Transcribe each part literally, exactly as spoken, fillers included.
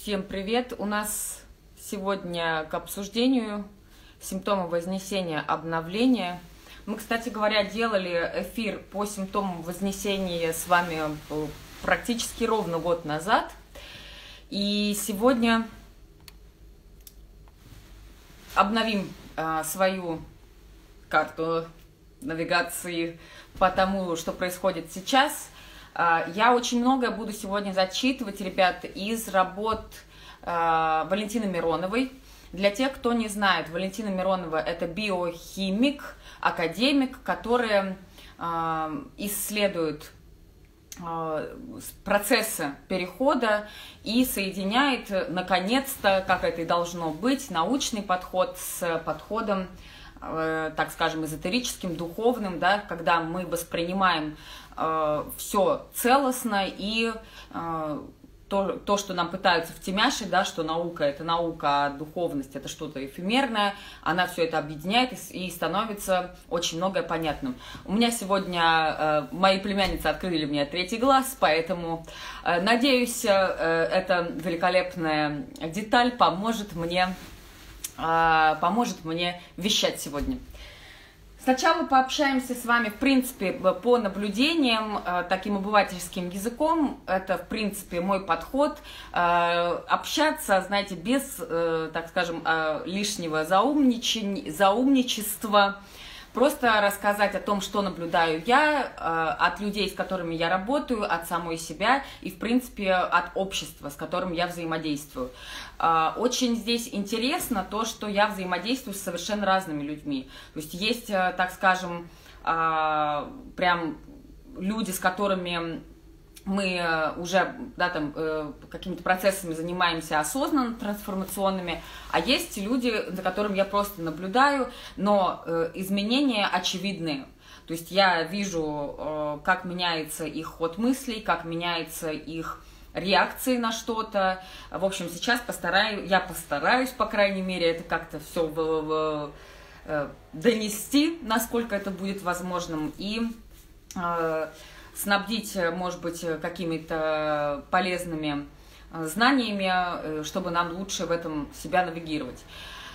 Всем привет! У нас сегодня к обсуждению симптомы Вознесения, обновления. Мы, кстати говоря, делали эфир по симптомам Вознесения с вами практически ровно год назад. И сегодня обновим а, свою карту навигации по тому, что происходит сейчас. Я очень многое буду сегодня зачитывать, ребят, из работ э, Валентины Мироновой. Для тех, кто не знает, Валентина Миронова – это биохимик, академик, который э, исследует э, процессы перехода и соединяет, наконец-то, как это и должно быть, научный подход с подходом, э, так скажем, эзотерическим, духовным, да, когда мы воспринимаем все целостно, и э, то, то, что нам пытаются втемяшить, да, что наука – это наука, а духовность – это что-то эфемерное, она все это объединяет и, и становится очень многое понятным. У меня сегодня э, мои племянницы открыли мне третий глаз, поэтому, э, надеюсь, э, эта великолепная деталь поможет мне, э, поможет мне вещать сегодня. Сначала пообщаемся с вами, в принципе, по наблюдениям, таким обывательским языком. Это, в принципе, мой подход. Общаться, знаете, без, так скажем, лишнего заумничества. Просто рассказать о том, что наблюдаю я, от людей, с которыми я работаю, от самой себя и, в принципе, от общества, с которым я взаимодействую. Очень здесь интересно то, что я взаимодействую с совершенно разными людьми. То есть есть, так скажем, прям люди, с которыми мы уже, да, там, э, какими-то процессами занимаемся осознанно, трансформационными, а есть люди, за которыми я просто наблюдаю, но э, изменения очевидные. То есть я вижу, э, как меняется их ход мыслей, как меняется их реакции на что-то. В общем, сейчас постараюсь, я постараюсь, по крайней мере, это как-то все в, в, э, донести, насколько это будет возможным, и э, снабдить, может быть, какими-то полезными знаниями, чтобы нам лучше в этом себя навигировать.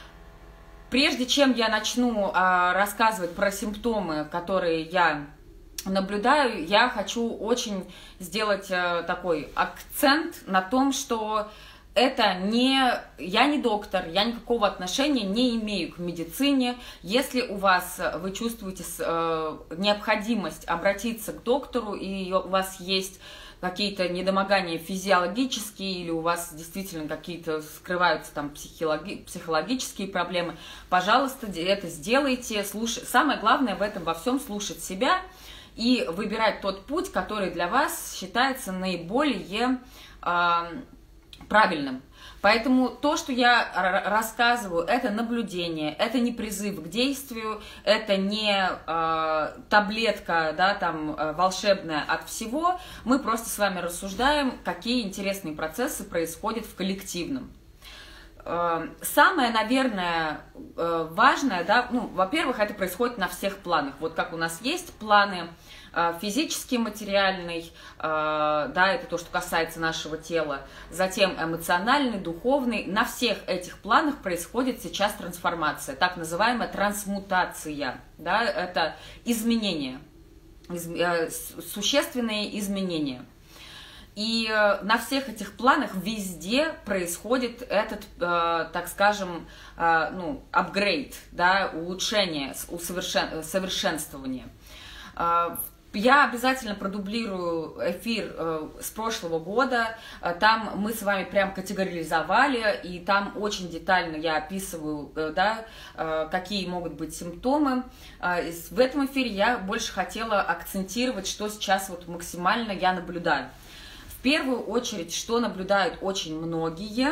Прежде чем я начну рассказывать про симптомы, которые я наблюдаю, я хочу очень сделать такой акцент на том, что это не, я не доктор, я никакого отношения не имею к медицине. Если у вас, вы чувствуете э, необходимость обратиться к доктору, и у вас есть какие-то недомогания физиологические, или у вас действительно какие-то скрываются там психологи, психологические проблемы, пожалуйста, это сделайте. Слуш... Самое главное в этом во всем слушать себя и выбирать тот путь, который для вас считается наиболее Э, правильным. Поэтому то, что я рассказываю, это наблюдение, это не призыв к действию, это не э, таблетка, да, там, волшебная от всего. Мы просто с вами рассуждаем, какие интересные процессы происходят в коллективном. Э, самое, наверное, э, важное, да, ну, во-первых, это происходит на всех планах. Вот как у нас есть планы, физический, материальный, да, это то, что касается нашего тела, затем эмоциональный, духовный. На всех этих планах происходит сейчас трансформация, так называемая трансмутация, да, это изменения, из, существенные изменения. И на всех этих планах везде происходит этот, так скажем, ну, апгрейд, да, улучшение, усовершен, совершенствование. Я обязательно продублирую эфир э, с прошлого года, там мы с вами прям категоризовали, и там очень детально я описываю, э, да, э, какие могут быть симптомы. Э, в этом эфире я больше хотела акцентировать, что сейчас вот максимально я наблюдаю. В первую очередь, что наблюдают очень многие,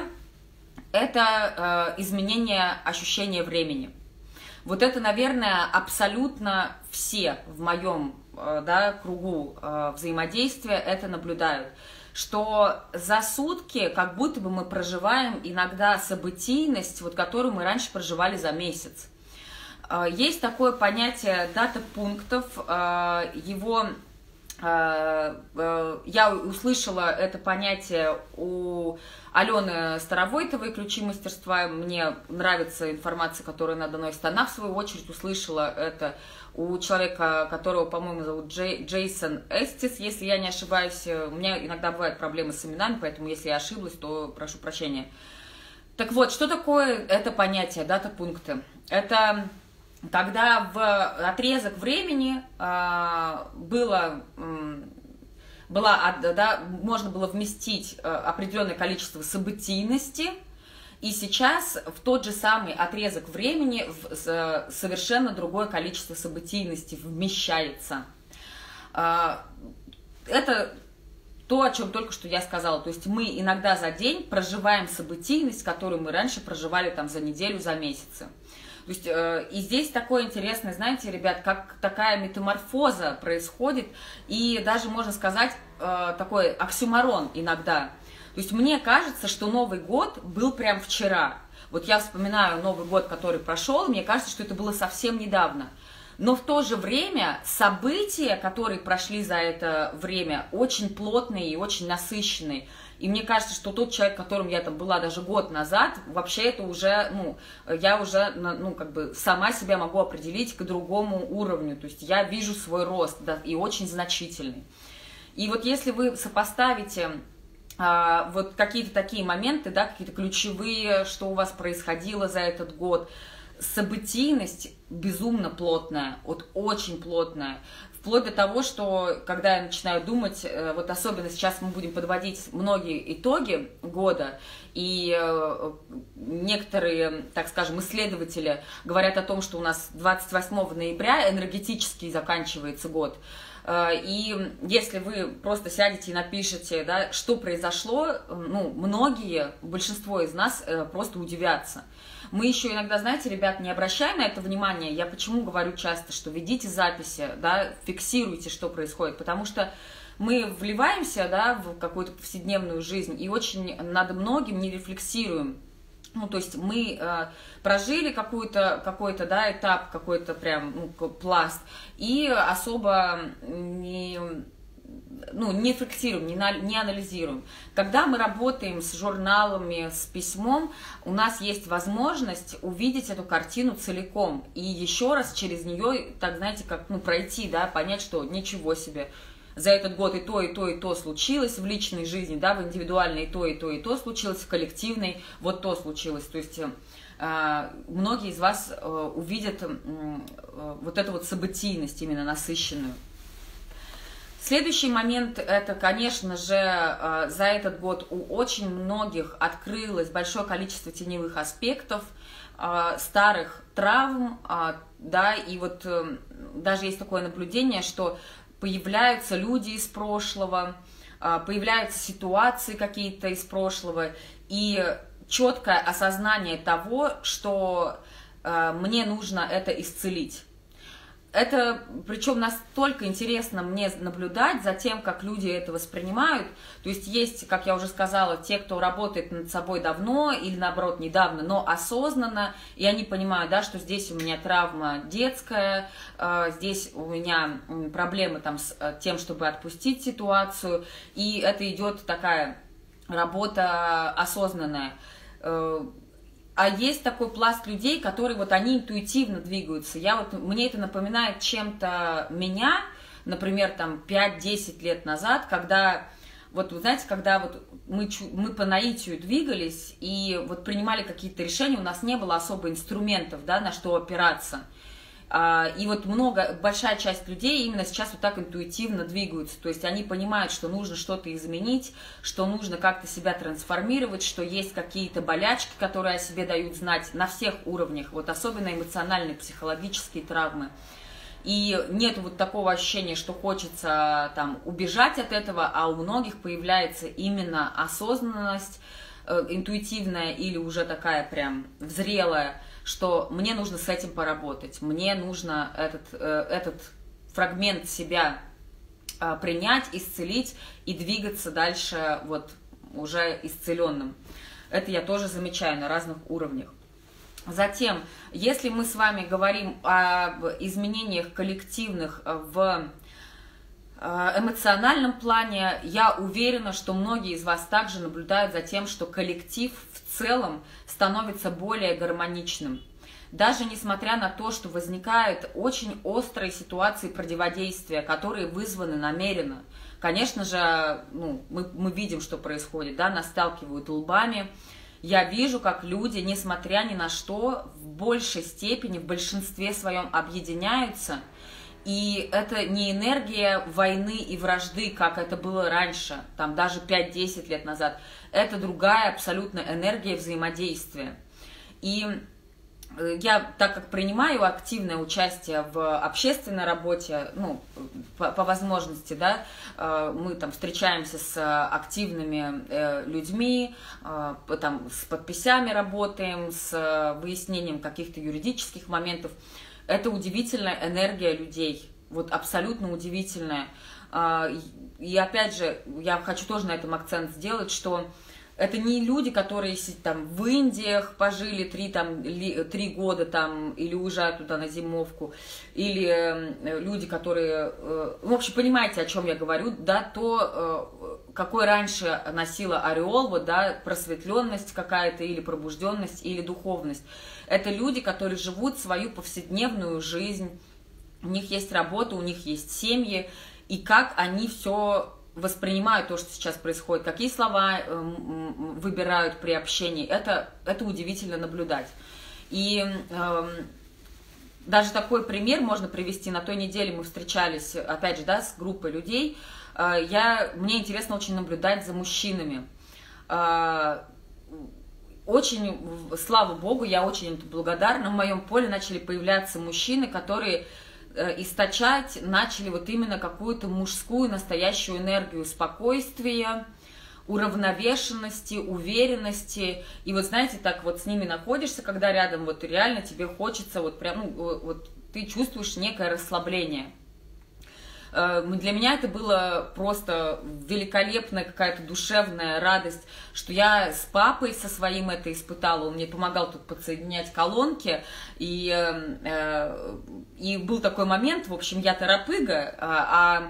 это э, изменение ощущения времени. Вот это, наверное, абсолютно все в моем, да, кругу взаимодействия это наблюдают, что за сутки как будто бы мы проживаем иногда событийность, вот, которую мы раньше проживали за месяц. Есть такое понятие дата пунктов, его я услышала это понятие у Алены Старовойтовой, «Ключи мастерства». Мне нравится информация, которая она доносит. Она, в свою очередь, услышала это у человека, которого, по-моему, зовут Джей, Джейсон Эстис, если я не ошибаюсь. У меня иногда бывают проблемы с именами, поэтому если я ошиблась, то прошу прощения. Так вот, что такое это понятие, дата-пункты? Это когда в отрезок времени а, было, была, да, можно было вместить определенное количество событийности, и сейчас в тот же самый отрезок времени в совершенно другое количество событийности вмещается. А, это то, о чем только что я сказала. То есть мы иногда за день проживаем событийность, которую мы раньше проживали там за неделю, за месяцы. То есть, э, и здесь такое интересное, знаете, ребят, как такая метаморфоза происходит, и даже, можно сказать, э, такой оксюморон иногда. То есть мне кажется, что Новый год был прям вчера. Вот я вспоминаю Новый год, который прошел, мне кажется, что это было совсем недавно. Но в то же время события, которые прошли за это время, очень плотные и очень насыщенные. И мне кажется, что тот человек, которым я там была даже год назад, вообще это уже, ну, я уже, ну, как бы сама себя могу определить к другому уровню. То есть я вижу свой рост, да, и очень значительный. И вот если вы сопоставите а, вот какие-то такие моменты, да, какие-то ключевые, что у вас происходило за этот год, событийность безумно плотная, вот очень плотная. Вплоть до того, что, когда я начинаю думать, вот особенно сейчас мы будем подводить многие итоги года, и некоторые, так скажем, исследователи говорят о том, что у нас двадцать восьмого ноября энергетически заканчивается год. И если вы просто сядете и напишете, да, что произошло, ну, многие, большинство из нас просто удивятся. Мы еще иногда, знаете, ребят, не обращаем на это внимание. Я почему говорю часто, что ведите записи, да, фиксируйте, что происходит, потому что мы вливаемся, да, в какую-то повседневную жизнь и очень над многим не рефлексируем. Ну, то есть мы э, прожили какой-то, какой-то, да, этап, какой-то прям, ну, пласт, и особо не, ну, не фиксируем, не, не анализируем. Когда мы работаем с журналами, с письмом, у нас есть возможность увидеть эту картину целиком и еще раз через нее, так, знаете, как, ну, пройти, да, понять, что ничего себе. За этот год и то, и то, и то случилось в личной жизни, да, в индивидуальной и то, и то, и то случилось, в коллективной вот то случилось. То есть э, многие из вас э, увидят э, вот эту вот событийность именно насыщенную. Следующий момент, это, конечно же, э, за этот год у очень многих открылось большое количество теневых аспектов, э, старых травм, э, да, и вот э, даже есть такое наблюдение, что появляются люди из прошлого, появляются ситуации какие-то из прошлого, и четкое осознание того, что мне нужно это исцелить. Это, причем настолько интересно мне наблюдать за тем, как люди это воспринимают. То есть есть, как я уже сказала, те, кто работает над собой давно или, наоборот, недавно, но осознанно, и они понимают, да, что здесь у меня травма детская, здесь у меня проблемы там с тем, чтобы отпустить ситуацию, и это идет такая работа осознанная. А есть такой пласт людей, которые вот они интуитивно двигаются. Я вот, мне это напоминает чем-то меня, например, там пять-десять лет назад, когда, вот вы знаете, когда вот мы, мы по наитию двигались и вот принимали какие-то решения, у нас не было особо инструментов, да, на что опираться. И вот много, большая часть людей именно сейчас вот так интуитивно двигаются, то есть они понимают, что нужно что-то изменить, что нужно как-то себя трансформировать, что есть какие-то болячки, которые о себе дают знать на всех уровнях, вот особенно эмоциональные, психологические травмы. И нет вот такого ощущения, что хочется там убежать от этого, а у многих появляется именно осознанность, интуитивная или уже такая прям зрелая, что мне нужно с этим поработать, мне нужно этот, этот фрагмент себя принять, исцелить и двигаться дальше вот уже исцеленным. Это я тоже замечаю на разных уровнях. Затем, если мы с вами говорим об изменениях коллективных в эмоциональном плане я уверена, что многие из вас также наблюдают за тем, что коллектив в целом становится более гармоничным. Даже несмотря на то, что возникают очень острые ситуации противодействия, которые вызваны намеренно. Конечно же, ну, мы, мы видим, что происходит, да, нас сталкивают лбами. Я вижу, как люди, несмотря ни на что, в большей степени, в большинстве своем объединяются. И это не энергия войны и вражды, как это было раньше, там даже пять-десять лет назад. Это другая абсолютно энергия взаимодействия. И я, так как принимаю активное участие в общественной работе, ну, по, по возможности, да, мы там встречаемся с активными людьми, там, с подписями работаем, с выяснением каких-то юридических моментов. Это удивительная энергия людей, вот абсолютно удивительная. И опять же, я хочу тоже на этом акцент сделать, что это не люди, которые там в Индиях пожили три, там, три года там, или уезжают туда на зимовку, или люди, которые... В общем, понимаете, о чем я говорю, да, то, какой раньше носила ореол, вот, да, просветленность какая-то, или пробужденность, или духовность. Это люди, которые живут свою повседневную жизнь, у них есть работа, у них есть семьи, и как они все... воспринимают то, что сейчас происходит, какие слова выбирают при общении, это, это удивительно наблюдать. И э, даже такой пример можно привести. На той неделе мы встречались, опять же, да, с группой людей. Э, я, мне интересно очень наблюдать за мужчинами. Э, очень, слава Богу, я очень благодарна, в моем поле начали появляться мужчины, которые... источать начали вот именно какую-то мужскую настоящую энергию спокойствия, уравновешенности, уверенности. И вот знаете, так вот с ними находишься, когда рядом, вот реально тебе хочется, вот прям, ну, вот ты чувствуешь некое расслабление. Для меня это было просто великолепная какая-то душевная радость, что я с папой со своим это испытала. Он мне помогал тут подсоединять колонки. И, и был такой момент, в общем, я торопыга, а,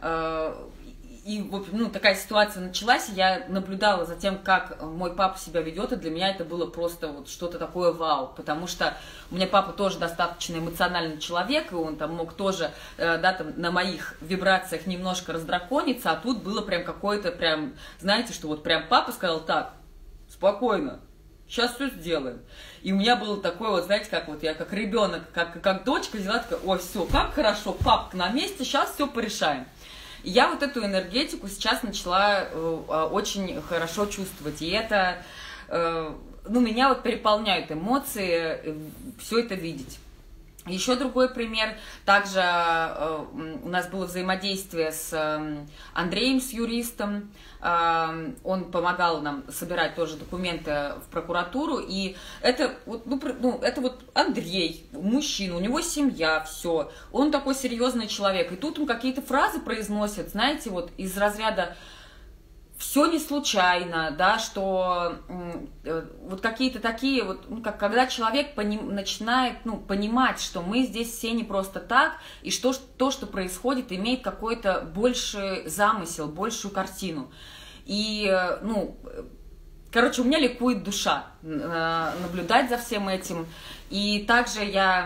а и ну, такая ситуация началась, и я наблюдала за тем, как мой папа себя ведет, и для меня это было просто вот что-то такое вау, потому что у меня папа тоже достаточно эмоциональный человек, и он там мог тоже, да, там на моих вибрациях немножко раздракониться, а тут было прям какое-то прям, знаете, что вот прям папа сказал: так, спокойно, сейчас все сделаем. И у меня было такое вот, знаете, как вот я как ребенок, как, как дочка взяла, такая: ой, все, как хорошо, папка на месте, сейчас все порешаем. И я вот эту энергетику сейчас начала э, очень хорошо чувствовать. И это, э, ну, меня вот переполняют эмоции, э, все это видеть. Еще другой пример. Также э, у нас было взаимодействие с э, Андреем, с юристом. Э, он помогал нам собирать тоже документы в прокуратуру. И это вот, ну, ну, это вот Андрей, мужчина, у него семья, все. Он такой серьезный человек. И тут он какие-то фразы произносит, знаете, вот из разряда «все не случайно», да, что э, вот какие-то такие, вот, ну, как, когда человек поним, начинает, ну, понимать, что мы здесь все не просто так, и что то, что происходит, имеет какой-то больший замысел, большую картину. И, э, ну, короче, у меня ликует душа э, наблюдать за всем этим. И также я...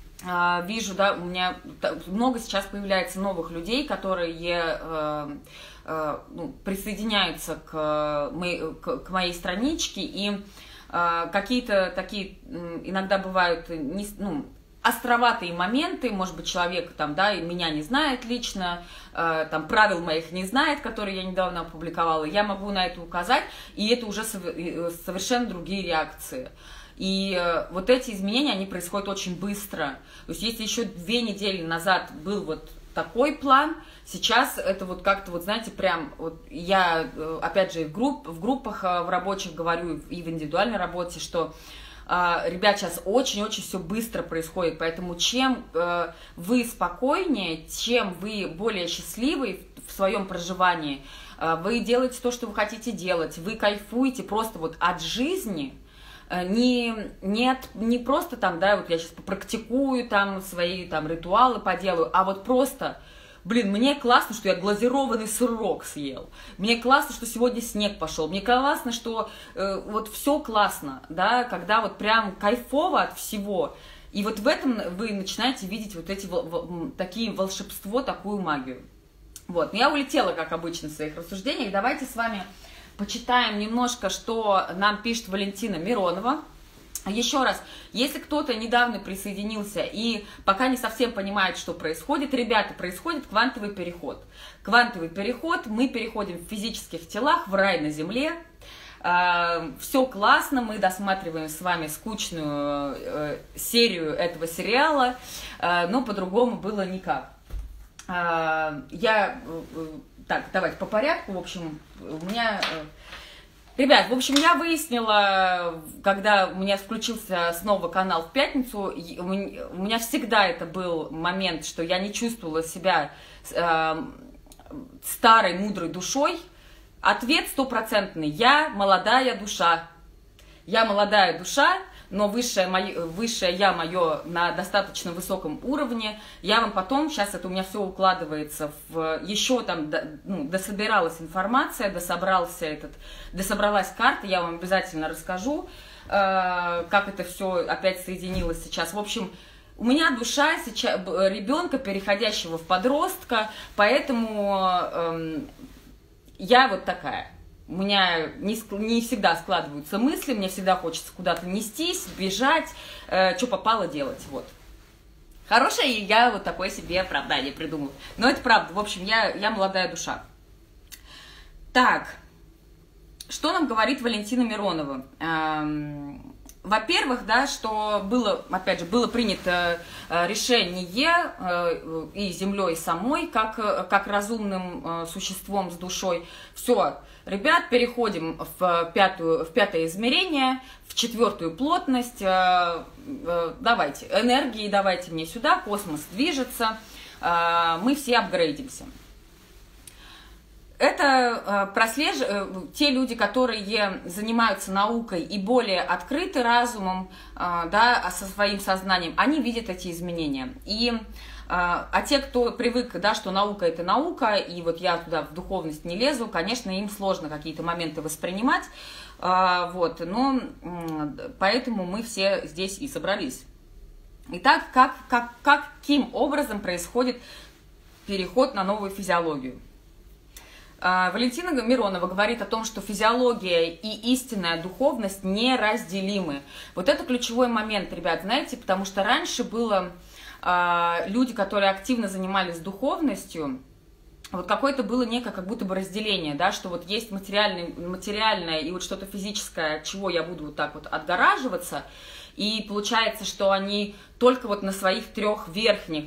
вижу, да, у меня много сейчас появляется новых людей, которые э, э, ну, присоединяются к моей, к, к моей страничке, и э, какие-то такие иногда бывают не, ну, островатые моменты, может быть, человек там, да, и меня не знает лично, э, там, правил моих не знает, которые я недавно опубликовала, я могу на это указать, и это уже совершенно другие реакции. И вот эти изменения, они происходят очень быстро. То есть если еще две недели назад был вот такой план, сейчас это вот как-то, вот знаете, прям, вот я, опять же, в, групп, в группах в рабочих говорю, и в индивидуальной работе, что, ребят, сейчас очень-очень все быстро происходит, поэтому чем вы спокойнее, чем вы более счастливы в своем проживании, вы делаете то, что вы хотите делать, вы кайфуете просто вот от жизни. Не, не, от, не просто там, да, вот я сейчас попрактикую там свои там ритуалы поделаю, а вот просто блин, мне классно, что я глазированный сырок съел, мне классно, что сегодня снег пошел, мне классно, что э, вот все классно, да, когда вот прям кайфово от всего. И вот в этом вы начинаете видеть вот эти такие волшебство, такую магию. Вот, я улетела, как обычно, в своих рассуждениях. Давайте с вами почитаем немножко, что нам пишет Валентина Миронова. Еще раз, если кто-то недавно присоединился и пока не совсем понимает, что происходит, ребята, происходит квантовый переход. Квантовый переход, мы переходим в физических телах в рай на земле. Все классно, мы досматриваем с вами скучную серию этого сериала, но по-другому было никак. Я... Так, давайте по порядку. В общем, у меня... Ребят, в общем, я выяснила, когда у меня включился снова канал в пятницу, у меня всегда это был момент, что я не чувствовала себя старой, мудрой душой. Ответ стопроцентный. Я молодая душа. Я молодая душа, но высшее, мое, высшее я мое на достаточно высоком уровне. Я вам потом, сейчас это у меня все укладывается в... Еще там ну, дособиралась информация, дособрался этот, дособралась карта, я вам обязательно расскажу, э, как это все опять соединилось сейчас. В общем, у меня душа сейчас ребенка, переходящего в подростка, поэтому э, я вот такая. У меня не, не всегда складываются мысли, мне всегда хочется куда-то нестись, бежать, э, что попало делать, вот. Хорошее, я вот такое себе оправдание придумала. Но это правда, в общем, я, я молодая душа. Так, что нам говорит Валентина Миронова? Эм, во-первых, да, что было, опять же, было принято решение э, и землей самой, как, как разумным э, существом с душой. Все. Ребят, переходим в, пятую, в пятое измерение, в четвертую плотность. Давайте, энергии давайте мне сюда, космос движется, мы все апгрейдимся. Это прослеж... те люди, которые занимаются наукой и более открыты разумом, да, со своим сознанием, они видят эти изменения. И А те, кто привык, да, что наука – это наука, и вот я туда в духовность не лезу, конечно, им сложно какие-то моменты воспринимать, вот, но поэтому мы все здесь и собрались. Итак, как, как, каким образом происходит переход на новую физиологию? Валентина Миронова говорит о том, что физиология и истинная духовность неразделимы. Вот это ключевой момент, ребят, знаете, потому что раньше было... люди, которые активно занимались духовностью, вот какое-то было некое как будто бы разделение, да, что вот есть материальное, материальное и вот что-то физическое, от чего я буду вот так вот отгораживаться, и получается, что они только вот на своих трех верхних,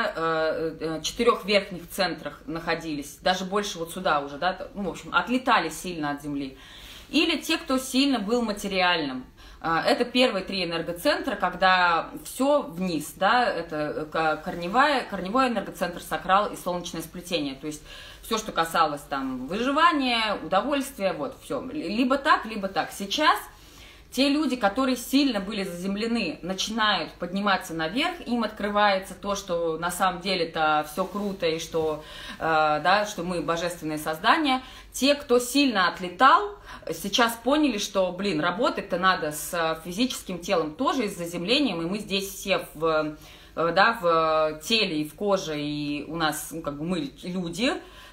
да, четырех верхних центрах находились, даже больше вот сюда уже, да, ну, в общем, отлетали сильно от Земли. Или те, кто сильно был материальным. Это первые три энергоцентра, когда все вниз, да, это корневая, корневой энергоцентр, сакрал и солнечное сплетение, то есть все, что касалось там выживания, удовольствия, вот, все, либо так, либо так. Сейчас те люди, которые сильно были заземлены, начинают подниматься наверх, им открывается то, что на самом деле-то все круто и что, э, да, что мы божественные создания. Те, кто сильно отлетал, сейчас поняли, что, блин, работать-то надо с физическим телом тоже, и с заземлением, и мы здесь все в, да, в теле и в коже, и у нас, ну, как бы мы люди,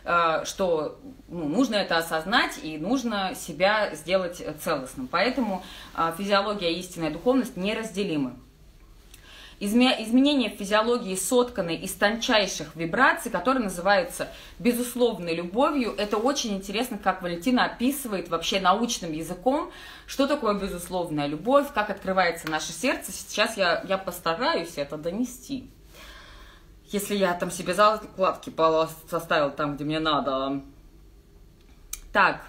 что ну, нужно это осознать и нужно себя сделать целостным. Поэтому физиология и истинная духовность неразделимы. Изменения в физиологии сотканы из тончайших вибраций, которые называются безусловной любовью. Это очень интересно, как Валентина описывает вообще научным языком, что такое безусловная любовь, как открывается наше сердце. Сейчас я, я постараюсь это донести. Если я там себе закладки составил там, где мне надо. Так.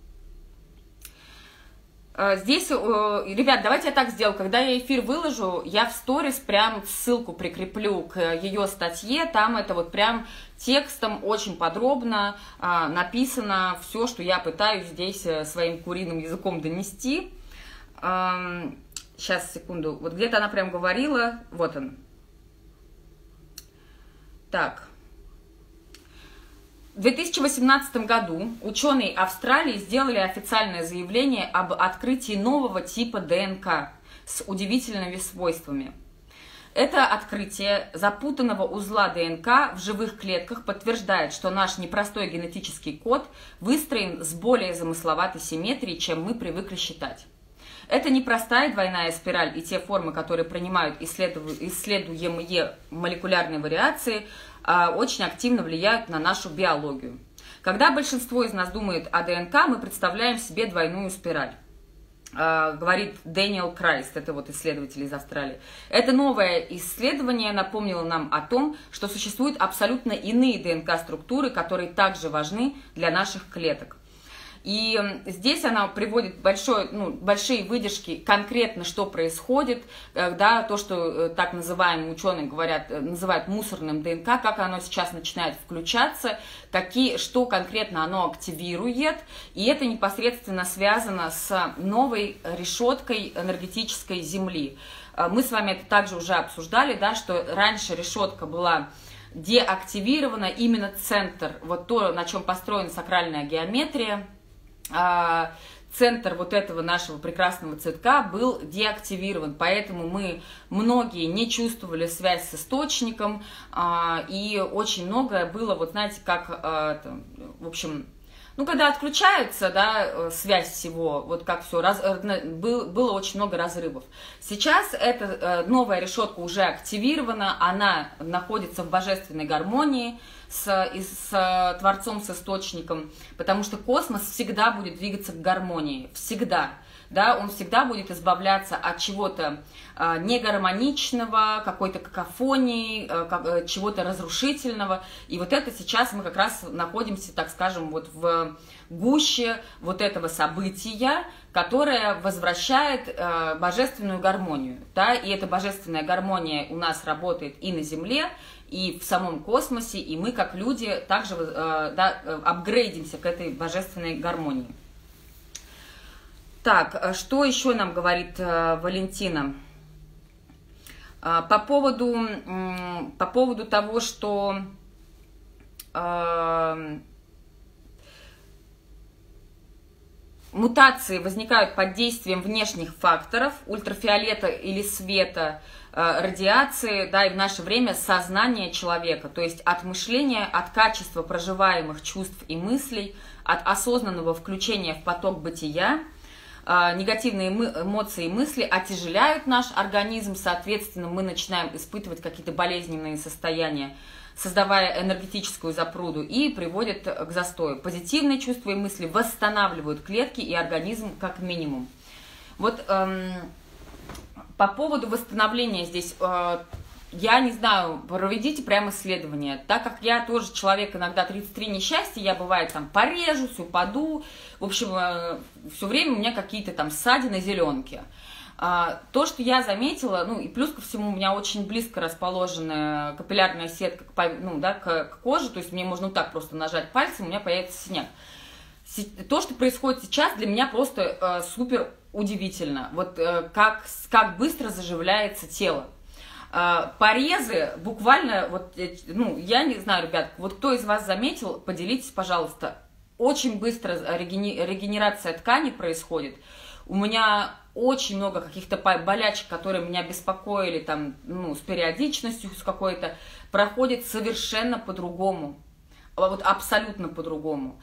Здесь, ребят, давайте я так сделаю. Когда я эфир выложу, я в сторис прям ссылку прикреплю к ее статье. Там это вот прям текстом очень подробно написано все, что я пытаюсь здесь своим куриным языком донести. Сейчас, секунду. Вот где-то она прям говорила. Вот он. Так. В две тысячи восемнадцатом году ученые Австралии сделали официальное заявление об открытии нового типа ДНК с удивительными свойствами. Это открытие запутанного узла ДНК в живых клетках подтверждает, что наш непростой генетический код выстроен с более замысловатой симметрией, чем мы привыкли считать. Это не простая двойная спираль и те формы, которые принимают исследуемые молекулярные вариации, очень активно влияют на нашу биологию. Когда большинство из нас думает о ДНК, мы представляем себе двойную спираль. Говорит Дэниел Крайст, это вот исследователь из Австралии. Это новое исследование напомнило нам о том, что существуют абсолютно иные ДНК-структуры, которые также важны для наших клеток. И здесь она приводит большой, ну, большие выдержки конкретно, что происходит, да, то, что так называемые ученые говорят, называют мусорным ДНК, как оно сейчас начинает включаться, какие, что конкретно оно активирует, и это непосредственно связано с новой решеткой энергетической Земли. Мы с вами это также уже обсуждали, да, что раньше решетка была деактивирована, именно центр, вот то, на чем построена сакральная геометрия, центр вот этого нашего прекрасного цветка был деактивирован, поэтому мы многие не чувствовали связь с источником, и очень многое было, вот знаете, как, в общем, ну, когда отключается, да, связь всего, вот как все, раз, было очень много разрывов. Сейчас эта новая решетка уже активирована, она находится в божественной гармонии с, с Творцом, с Источником, потому что космос всегда будет двигаться к гармонии, всегда. Да, он всегда будет избавляться от чего-то э, негармоничного, какой-то какофонии, э, как, чего-то разрушительного. И вот это сейчас мы как раз находимся, так скажем, вот в гуще вот этого события, которое возвращает э, божественную гармонию. Да? И эта божественная гармония у нас работает и на Земле, и в самом космосе, и мы, как люди, также э, да, апгрейдимся к этой божественной гармонии. Так, что еще нам говорит э, Валентина? Э, по, поводу, э, по поводу того, что э, мутации возникают под действием внешних факторов, ультрафиолета или света, э, радиации, да, и в наше время сознание человека, то есть от мышления, от качества проживаемых чувств и мыслей, от осознанного включения в поток бытия. Негативные эмоции и мысли отяжеляют наш организм, соответственно, мы начинаем испытывать какие-то болезненные состояния, создавая энергетическую запруду, и приводят к застою. Позитивные чувства и мысли восстанавливают клетки и организм как минимум. Вот эм, по поводу восстановления здесь... Э, Я не знаю, проведите прямо исследование. Так как я тоже человек, иногда тридцать три несчастья, я бывает там порежусь, упаду. В общем, все время у меня какие-то там ссадины, зеленки. То, что я заметила, ну и плюс ко всему у меня очень близко расположенная капиллярная сетка к, ну, да, к, к коже, то есть мне можно вот так просто нажать пальцем, у меня появится синяк. То, что происходит сейчас, для меня просто э, супер удивительно. Вот э, как, как быстро заживляется тело. Порезы буквально, вот, ну, я не знаю, ребят, вот кто из вас заметил, поделитесь, пожалуйста, очень быстро регенерация ткани происходит. У меня очень много каких-то болячек, которые меня беспокоили, там, ну, с периодичностью с какой-то, проходит совершенно по-другому. Вот абсолютно по-другому.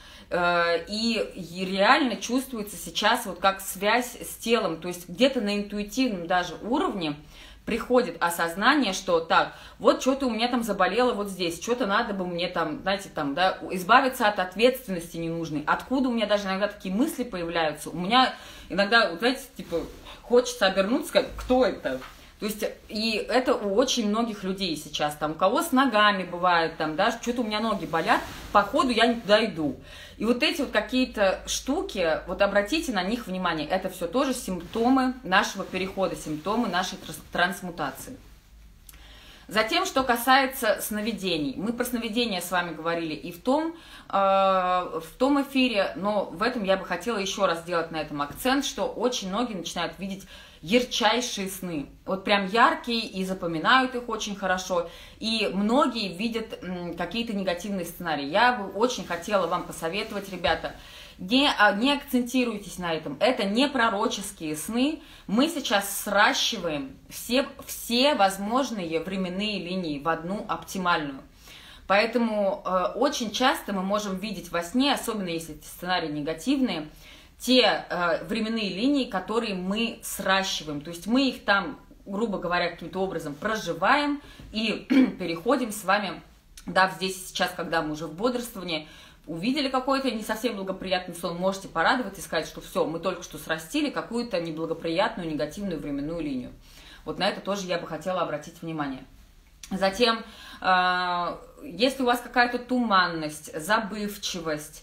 И реально чувствуется сейчас вот как связь с телом, то есть где-то на интуитивном даже уровне приходит осознание, что так, вот что-то у меня там заболело вот здесь, что-то надо бы мне там, знаете, там, да, избавиться от ответственности ненужной. Откуда у меня даже иногда такие мысли появляются? У меня иногда, знаете, типа, хочется обернуться, сказать, кто это? То есть, и это у очень многих людей сейчас, там, у кого с ногами бывает, там, да, что-то у меня ноги болят, по ходу я не туда иду. И вот эти вот какие-то штуки, вот обратите на них внимание, это все тоже симптомы нашего перехода, симптомы нашей трансмутации. Затем, что касается сновидений. Мы про сновидения с вами говорили и в том, э, в том эфире, но в этом я бы хотела еще раз сделать на этом акцент, что очень многие начинают видеть ярчайшие сны. Вот прям яркие и запоминают их очень хорошо. И многие видят какие-то негативные сценарии. Я бы очень хотела вам посоветовать, ребята, Не, не акцентируйтесь на этом. Это не пророческие сны. Мы сейчас сращиваем все, все возможные временные линии в одну оптимальную. Поэтому э, очень часто мы можем видеть во сне, особенно если эти сценарии негативные, те э, временные линии, которые мы сращиваем. То есть мы их там, грубо говоря, каким-то образом проживаем и переходим с вами, да, здесь сейчас, когда мы уже в бодрствовании, увидели какой-то не совсем благоприятный сон, можете порадоваться и сказать, что все, мы только что срастили какую-то неблагоприятную, негативную временную линию. Вот на это тоже я бы хотела обратить внимание. Затем, э, если у вас какая-то туманность, забывчивость,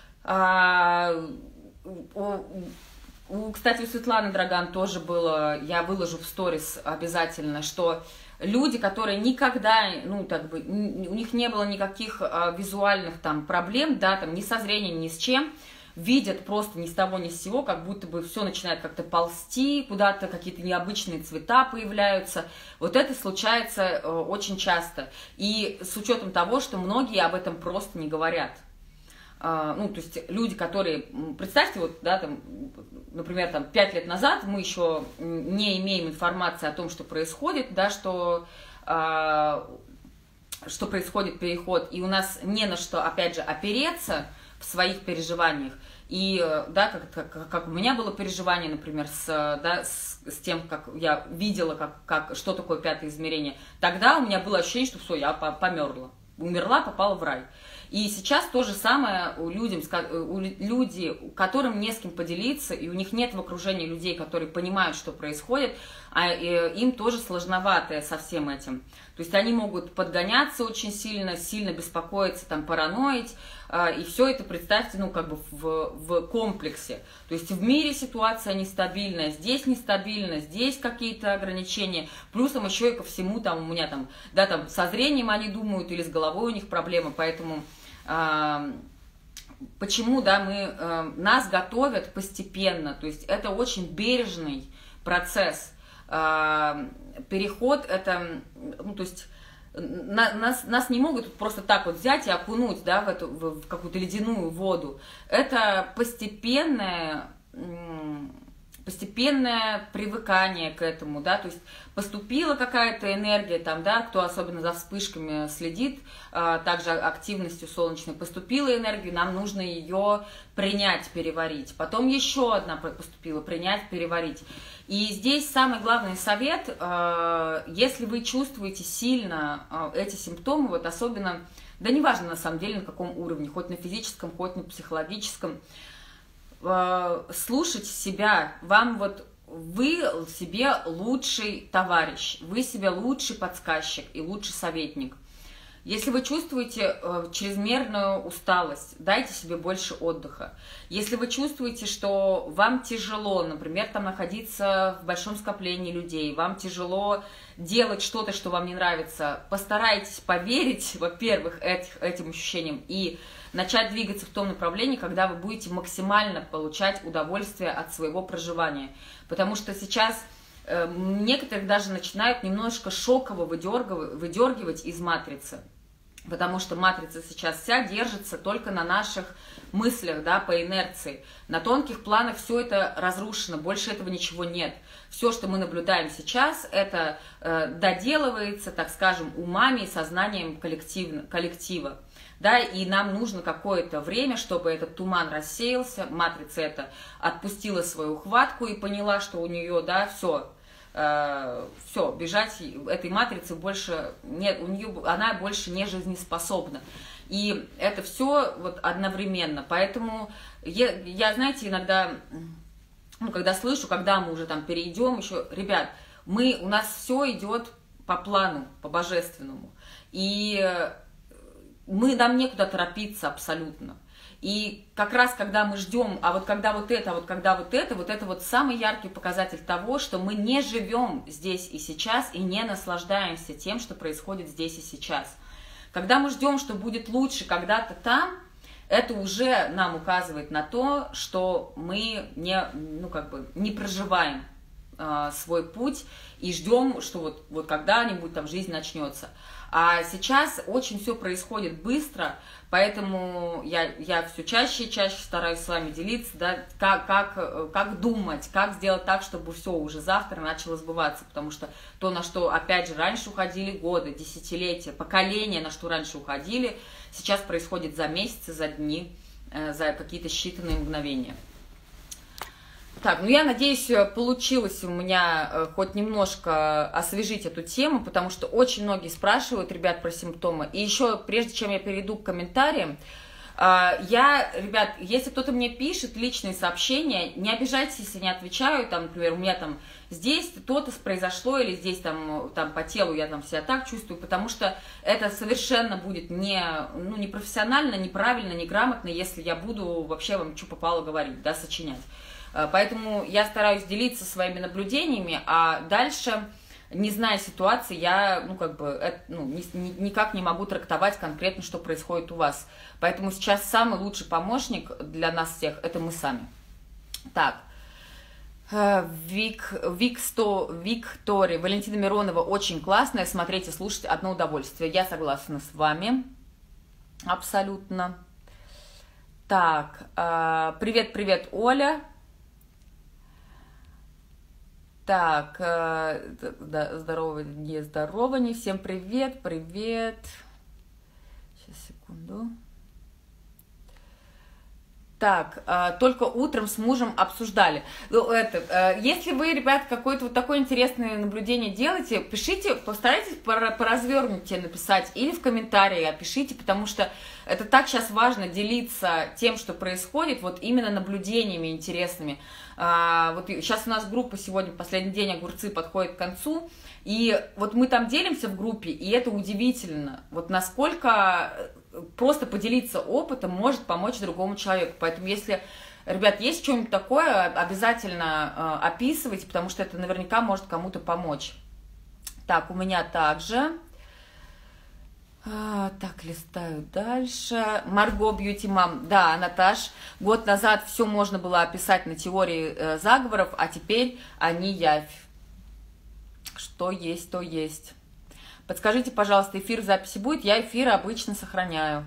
э, у, у, кстати, у Светланы Драган тоже было, я выложу в сторис обязательно, что люди, которые никогда, ну, так бы, у них не было никаких а, визуальных там проблем, да, там, ни со зрением, ни с чем, видят просто ни с того, ни с сего, как будто бы все начинает как-то ползти, куда-то какие-то необычные цвета появляются. Вот это случается э, очень часто. И с учетом того, что многие об этом просто не говорят. Uh, ну, то есть люди, которые, представьте, вот, да, там, например, там, пять лет назад мы еще не имеем информации о том, что происходит, да, что, uh, что происходит переход, и у нас не на что, опять же, опереться в своих переживаниях. И, да, как, как, как у меня было переживание, например, с, да, с, с тем, как я видела, как, как, что такое пятое измерение, тогда у меня было ощущение, что все, я померла, умерла, попала в рай. И сейчас то же самое у людям, у людей, которым не с кем поделиться, и у них нет в окружении людей, которые понимают, что происходит, а им тоже сложновато со всем этим. То есть они могут подгоняться очень сильно, сильно беспокоиться, там, параноить, и все это, представьте, ну, как бы в, в комплексе. То есть в мире ситуация нестабильная, здесь нестабильно, здесь какие-то ограничения, плюсом еще и ко всему, там, у меня там, да, там, со зрением они думают, или с головой у них проблемы, поэтому... Почему, да, мы, нас готовят постепенно, то есть это очень бережный процесс. Переход это, ну, то есть нас, нас не могут просто так вот взять и окунуть, да, в, эту, в какую-то ледяную воду. Это постепенное, постепенное привыкание к этому, да, то есть поступила какая-то энергия, там, да, кто особенно за вспышками следит, а, также активностью солнечной, поступила энергия, нам нужно ее принять, переварить. Потом еще одна поступила, принять, переварить. И здесь самый главный совет, а, если вы чувствуете сильно а, эти симптомы, вот особенно, да неважно на самом деле на каком уровне, хоть на физическом, хоть на психологическом, слушать себя, вам вот вы себе лучший товарищ, вы себе лучший подсказчик и лучший советник. Если вы чувствуете чрезмерную усталость, дайте себе больше отдыха. Если вы чувствуете, что вам тяжело, например, там находиться в большом скоплении людей, вам тяжело делать что-то, что вам не нравится, постарайтесь поверить, во-первых, этих, этим ощущениям и начать двигаться в том направлении, когда вы будете максимально получать удовольствие от своего проживания. Потому что сейчас э, некоторых даже начинают немножко шоково выдергивать, выдергивать из матрицы. Потому что матрица сейчас вся держится только на наших мыслях, да, по инерции. На тонких планах все это разрушено, больше этого ничего нет. Все, что мы наблюдаем сейчас, это э, доделывается, так скажем, умами и сознанием коллектива. Да, и нам нужно какое-то время, чтобы этот туман рассеялся, матрица это отпустила свою хватку и поняла, что у нее, да, все, э, все, бежать этой матрицы больше нет, у нее, она больше не жизнеспособна. И это все вот одновременно. Поэтому я, я, знаете, иногда, ну, когда слышу, когда мы уже там перейдем, еще, ребят, мы, у нас все идет по плану, по божественному. И мы, нам некуда торопиться абсолютно. И как раз когда мы ждем, а вот когда вот это, а вот когда вот это, вот это вот самый яркий показатель того, что мы не живем здесь и сейчас и не наслаждаемся тем, что происходит здесь и сейчас. Когда мы ждем, что будет лучше когда-то там, это уже нам указывает на то, что мы не, ну, как бы, не проживаем э, свой путь и ждем, что вот, вот когда-нибудь там жизнь начнется. А сейчас очень все происходит быстро, поэтому я, я все чаще и чаще стараюсь с вами делиться, да, как, как, как думать, как сделать так, чтобы все уже завтра начало сбываться, потому что то, на что, опять же, раньше уходили годы, десятилетия, поколения, на что раньше уходили, сейчас происходит за месяцы, за дни, за какие-то считанные мгновения. Так, ну я надеюсь, получилось у меня хоть немножко освежить эту тему, потому что очень многие спрашивают, ребят, про симптомы. И еще, прежде чем я перейду к комментариям, я, ребят, если кто-то мне пишет личные сообщения, не обижайтесь, если не отвечаю, там, например, у меня там здесь то-то произошло, или здесь там, там по телу я там себя так чувствую, потому что это совершенно будет не, ну, не профессионально, неправильно, неграмотно, если я буду вообще вам что попало говорить, да, сочинять. Поэтому я стараюсь делиться своими наблюдениями, а дальше, не зная ситуации, я, ну, как бы, это, ну, ни, ни, никак не могу трактовать конкретно, что происходит у вас. Поэтому сейчас самый лучший помощник для нас всех – это мы сами. Так, Вик, Вик сто, Виктория, Валентина Миронова очень классная, смотреть и слушать одно удовольствие. Я согласна с вами, абсолютно. Так, привет-привет, Оля. Так, э, да, здорово, не здорово, не всем привет, привет. Сейчас, секунду. Так, э, только утром с мужем обсуждали. Ну, это, э, если вы, ребят, какое-то вот такое интересное наблюдение делаете, пишите, постарайтесь поразвернутее написать или в комментарии опишите, потому что это так сейчас важно делиться тем, что происходит, вот именно наблюдениями интересными. А, вот сейчас у нас группа сегодня, последний день огурцы подходит к концу, и вот мы там делимся в группе, и это удивительно, вот насколько просто поделиться опытом может помочь другому человеку. Поэтому если, ребят, есть что-нибудь такое, обязательно э, описывайте, потому что это наверняка может кому-то помочь. Так, у меня также... А, так, листаю дальше. Марго Бьюти Мам. Да, Наташ, год назад все можно было описать на теории э, заговоров, а теперь они явь. Что есть, то есть. Подскажите, пожалуйста, эфир в записи будет? Я эфиры обычно сохраняю.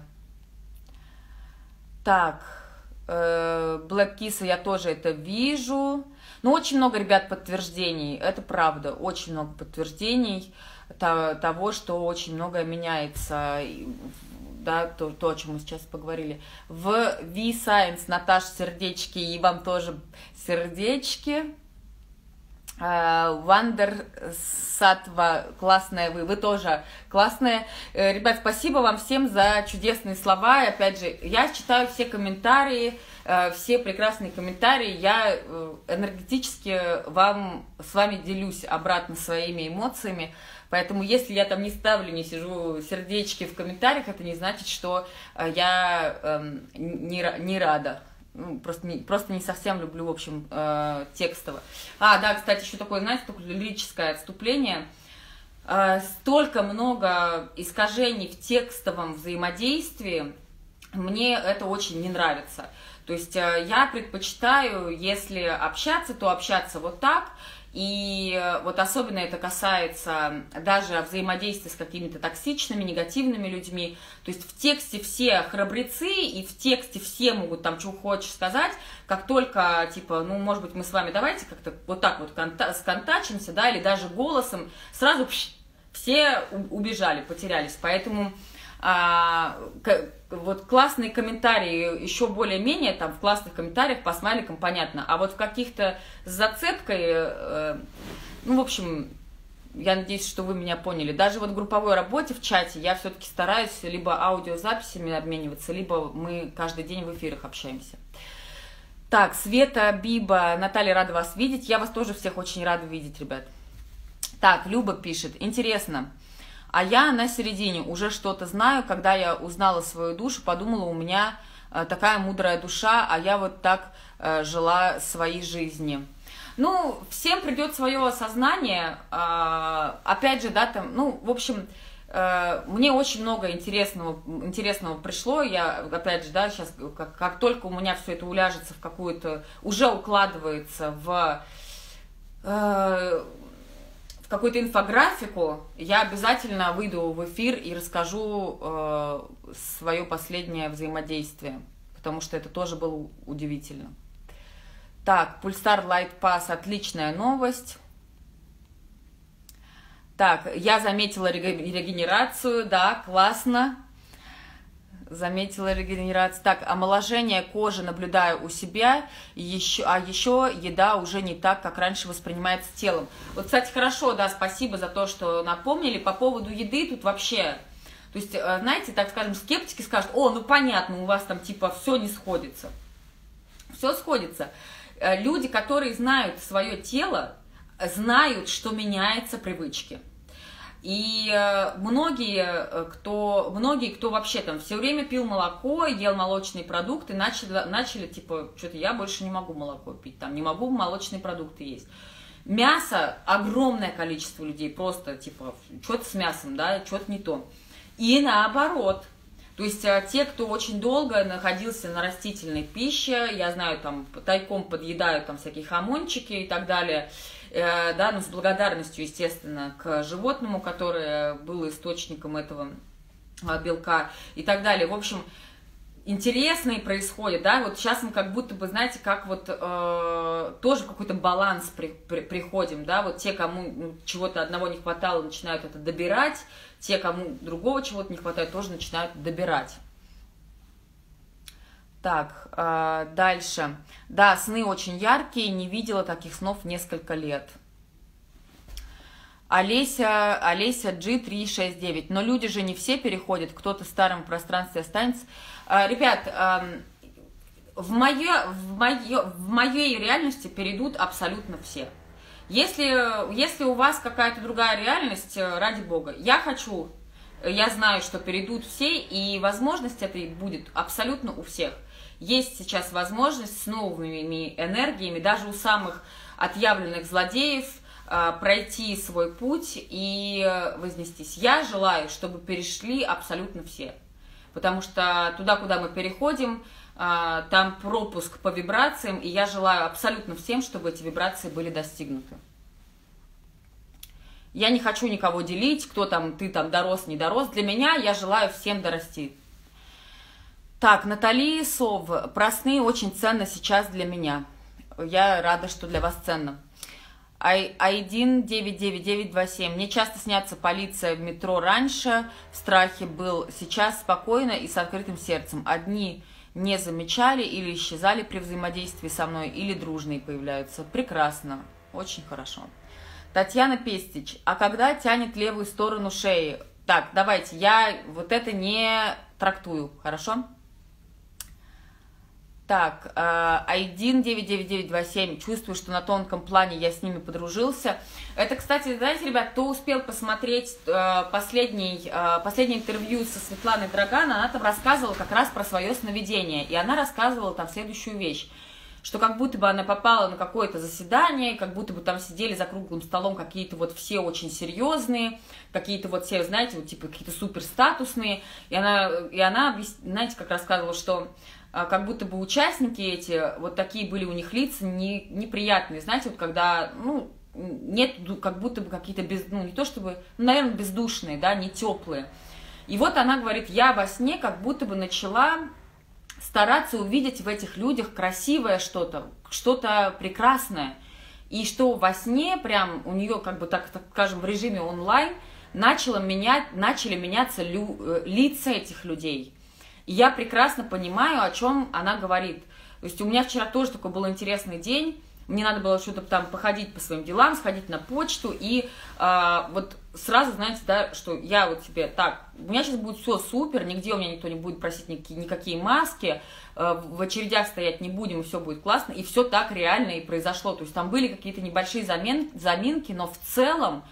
Так, э, Black Kiss я тоже это вижу. Ну, очень много, ребят, подтверждений. Это правда, очень много подтверждений того, что очень многое меняется, да, то, то, о чем мы сейчас поговорили. В V-Science, Наташ, сердечки, и вам тоже сердечки. Вандер Сатва, классная вы, вы тоже классные. Ребят, спасибо вам всем за чудесные слова. И опять же, я читаю все комментарии, все прекрасные комментарии. Я энергетически вам, с вами делюсь обратно своими эмоциями. Поэтому если я там не ставлю, не сижу сердечки в комментариях, это не значит, что я э, не, не рада. Ну, просто, не, просто не совсем люблю, в общем, э, текстово. А, да, кстати, еще такое, знаете, такое лирическое отступление. Э, столько много искажений в текстовом взаимодействии, мне это очень не нравится. То есть э, я предпочитаю, если общаться, то общаться вот так. И вот особенно это касается даже взаимодействия с какими-то токсичными, негативными людьми. То есть в тексте все храбрецы, и в тексте все могут там что хочешь сказать. Как только, типа, ну, может быть, мы с вами давайте как-то вот так вот сконтачимся, да, или даже голосом, сразу пш, все убежали, потерялись. Поэтому... А, к, вот классные комментарии, еще более-менее, там в классных комментариях по смайликам понятно, а вот в каких-то с зацепкой, э, ну, в общем, я надеюсь, что вы меня поняли. Даже вот в групповой работе в чате я все-таки стараюсь либо аудиозаписями обмениваться, либо мы каждый день в эфирах общаемся. Так, Света, Биба, Наталья, рада вас видеть. Я вас тоже всех очень рада видеть, ребят. Так, Люба пишет, интересно. А я на середине уже что-то знаю. Когда я узнала свою душу, подумала, у меня такая мудрая душа, а я вот так жила своей жизни. Ну, всем придет свое осознание, опять же, да, там, ну, в общем, мне очень много интересного, интересного пришло, я, опять же, да, сейчас, как, как только у меня все это уляжется в какую-то, уже укладывается в, в какую-то инфографику, я обязательно выйду в эфир и расскажу свое последнее взаимодействие, потому что это тоже было удивительно. Так, Pulsar Light Pass, отличная новость. Так, я заметила регенерацию, да, классно. Заметила регенерацию. Так, омоложение кожи наблюдаю у себя, еще, а еще еда уже не так, как раньше воспринимается телом. Вот, кстати, хорошо, да, спасибо за то, что напомнили. По поводу еды тут вообще, то есть, знаете, так скажем, скептики скажут: о, ну понятно, у вас там типа все не сходится. Все сходится. Люди, которые знают свое тело, знают, что меняются привычки. И многие, кто, многие, кто вообще там все время пил молоко, ел молочные продукты, начали, начали типа, что-то я больше не могу молоко пить, там, не могу молочные продукты есть. Мясо, огромное количество людей, просто типа, что-то с мясом, да, что-то не то. И наоборот. То есть те, кто очень долго находился на растительной пище, я знаю, там тайком подъедают там всякие хамончики и так далее, э, да, ну, с благодарностью, естественно, к животному, которое было источником этого э, белка и так далее. В общем, интересное происходит, да, вот сейчас мы как будто бы, знаете, как вот э, тоже в какой-то баланс при, при, приходим, да, вот те, кому ну, чего-то одного не хватало, начинают это добирать, те, кому другого чего-то не хватает, тоже начинают добирать. Так, э, дальше. Да, сны очень яркие, не видела таких снов несколько лет. Олеся, Олеся джи триста шестьдесят девять. Но люди же не все переходят, кто-то в старом пространстве останется. Э, ребят, э, в, моё, в, моё, в моей реальности перейдут абсолютно все. Если, если у вас какая-то другая реальность, ради бога, я хочу, я знаю, что перейдут все, и возможность этой будет абсолютно у всех. Есть сейчас возможность с новыми энергиями, даже у самых отъявленных злодеев, пройти свой путь и вознестись. Я желаю, чтобы перешли абсолютно все, потому что туда, куда мы переходим, там пропуск по вибрациям, и я желаю абсолютно всем, чтобы эти вибрации были достигнуты. Я не хочу никого делить, кто там, ты там дорос, не дорос. Для меня я желаю всем дорасти. Так, Натали Сов, про сны очень ценно сейчас для меня. Я рада, что для вас ценно. один девять девять девять два семь. Мне часто снятся полиция в метро раньше, в страхе был, сейчас спокойно и с открытым сердцем. Одни не замечали или исчезали при взаимодействии со мной, или дружные появляются. Прекрасно, очень хорошо. Татьяна Пестич, а когда тянет левую сторону шеи? Так, давайте, я вот это не трактую, хорошо? Так, один девять девять девять два семь, чувствую, что на тонком плане я с ними подружился. Это, кстати, знаете, ребят, кто успел посмотреть последний, последнее интервью со Светланой Драган, она там рассказывала как раз про свое сновидение, и она рассказывала там следующую вещь, что как будто бы она попала на какое-то заседание, как будто бы там сидели за круглым столом какие-то вот все очень серьезные, какие-то вот все, знаете, вот типа какие-то суперстатусные, и она, и она, знаете, как рассказывала, что как будто бы участники эти, вот такие были у них лица не, неприятные, знаете, вот когда, ну, нет, как будто бы какие-то, без, ну, не то чтобы, ну, наверное, бездушные, да, не теплые. И вот она говорит, я во сне как будто бы начала стараться увидеть в этих людях красивое что-то, что-то прекрасное. И что во сне прям у нее, как бы так, так скажем, в режиме онлайн начало менять, начали меняться лю, лица этих людей. И я прекрасно понимаю, о чем она говорит. То есть у меня вчера тоже такой был интересный день. Мне надо было что-то там походить по своим делам, сходить на почту. И э, вот сразу, знаете, да, что я вот себе так, у меня сейчас будет все супер, нигде у меня никто не будет просить никакие, никакие маски, э, в очередях стоять не будем, и все будет классно. И все так реально и произошло. То есть там были какие-то небольшие замен, заминки, но в целом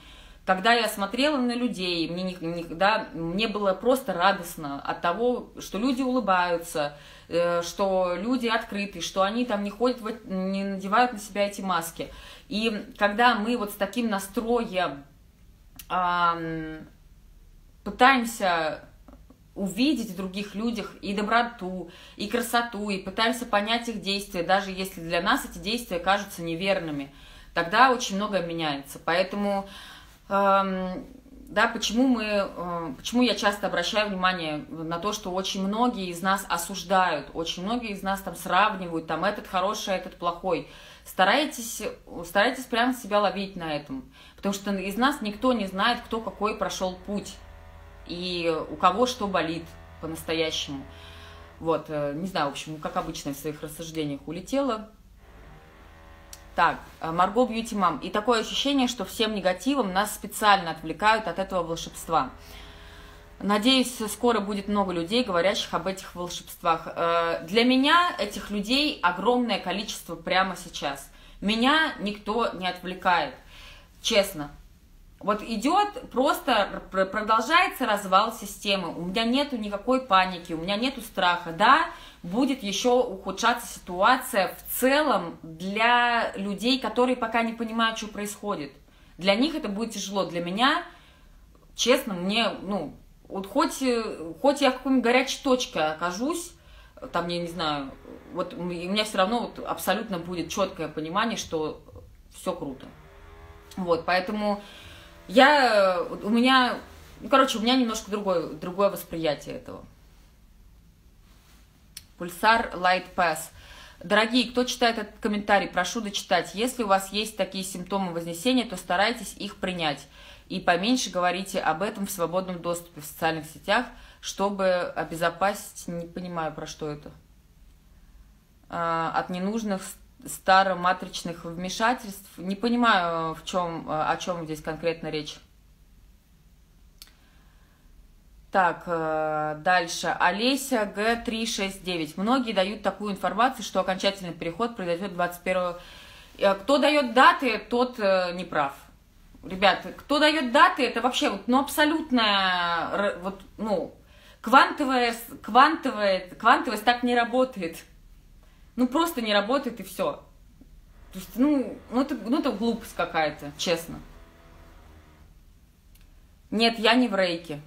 Когда я смотрела на людей, мне, не, не, да, мне было просто радостно от того, что люди улыбаются, э, что люди открыты, что они там не ходят, в, не надевают на себя эти маски. И когда мы вот с таким настроем э, пытаемся увидеть в других людях и доброту, и красоту, и пытаемся понять их действия, даже если для нас эти действия кажутся неверными, тогда очень многое меняется. Поэтому... Да, почему мы, почему я часто обращаю внимание на то, что очень многие из нас осуждают, очень многие из нас там сравнивают, там этот хороший, этот плохой. Старайтесь, старайтесь прямо себя ловить на этом, потому что из нас никто не знает, кто какой прошел путь и у кого что болит по-настоящему. Вот, не знаю, в общем, как обычно в своих рассуждениях улетела. Так, Марго Бьюти Мам. И такое ощущение, что всем негативом нас специально отвлекают от этого волшебства. Надеюсь, скоро будет много людей, говорящих об этих волшебствах. Для меня этих людей огромное количество прямо сейчас. Меня никто не отвлекает, честно. Вот идет, просто продолжается развал системы. У меня нету никакой паники, у меня нету страха. Да, будет еще ухудшаться ситуация в целом для людей, которые пока не понимают, что происходит. Для них это будет тяжело. Для меня, честно, мне, ну, вот хоть, хоть я в какой-нибудь горячей точке окажусь, там, я не знаю, вот у меня все равно вот абсолютно будет четкое понимание, что все круто. Вот, поэтому я, у меня, ну, короче, у меня немножко другое, другое восприятие этого. Пульсар Light Pass. Дорогие, кто читает этот комментарий, прошу дочитать. Если у вас есть такие симптомы Вознесения, то старайтесь их принять. И поменьше говорите об этом в свободном доступе в социальных сетях, чтобы обезопасить, не понимаю, про что это, от ненужных староматричных вмешательств. Не понимаю, в чем, о чем здесь конкретно речь. Так, дальше. Олеся Г три шесть девять. Многие дают такую информацию, что окончательный переход произойдет двадцать первого. Кто дает даты, тот не прав. Ребята, кто дает даты, это вообще вот, ну, абсолютно, вот, ну, квантовая, квантовая, квантовость так не работает. Ну, просто не работает и все. То есть, ну, ну, это, ну, это глупость какая-то, честно. Нет, я не в рейке.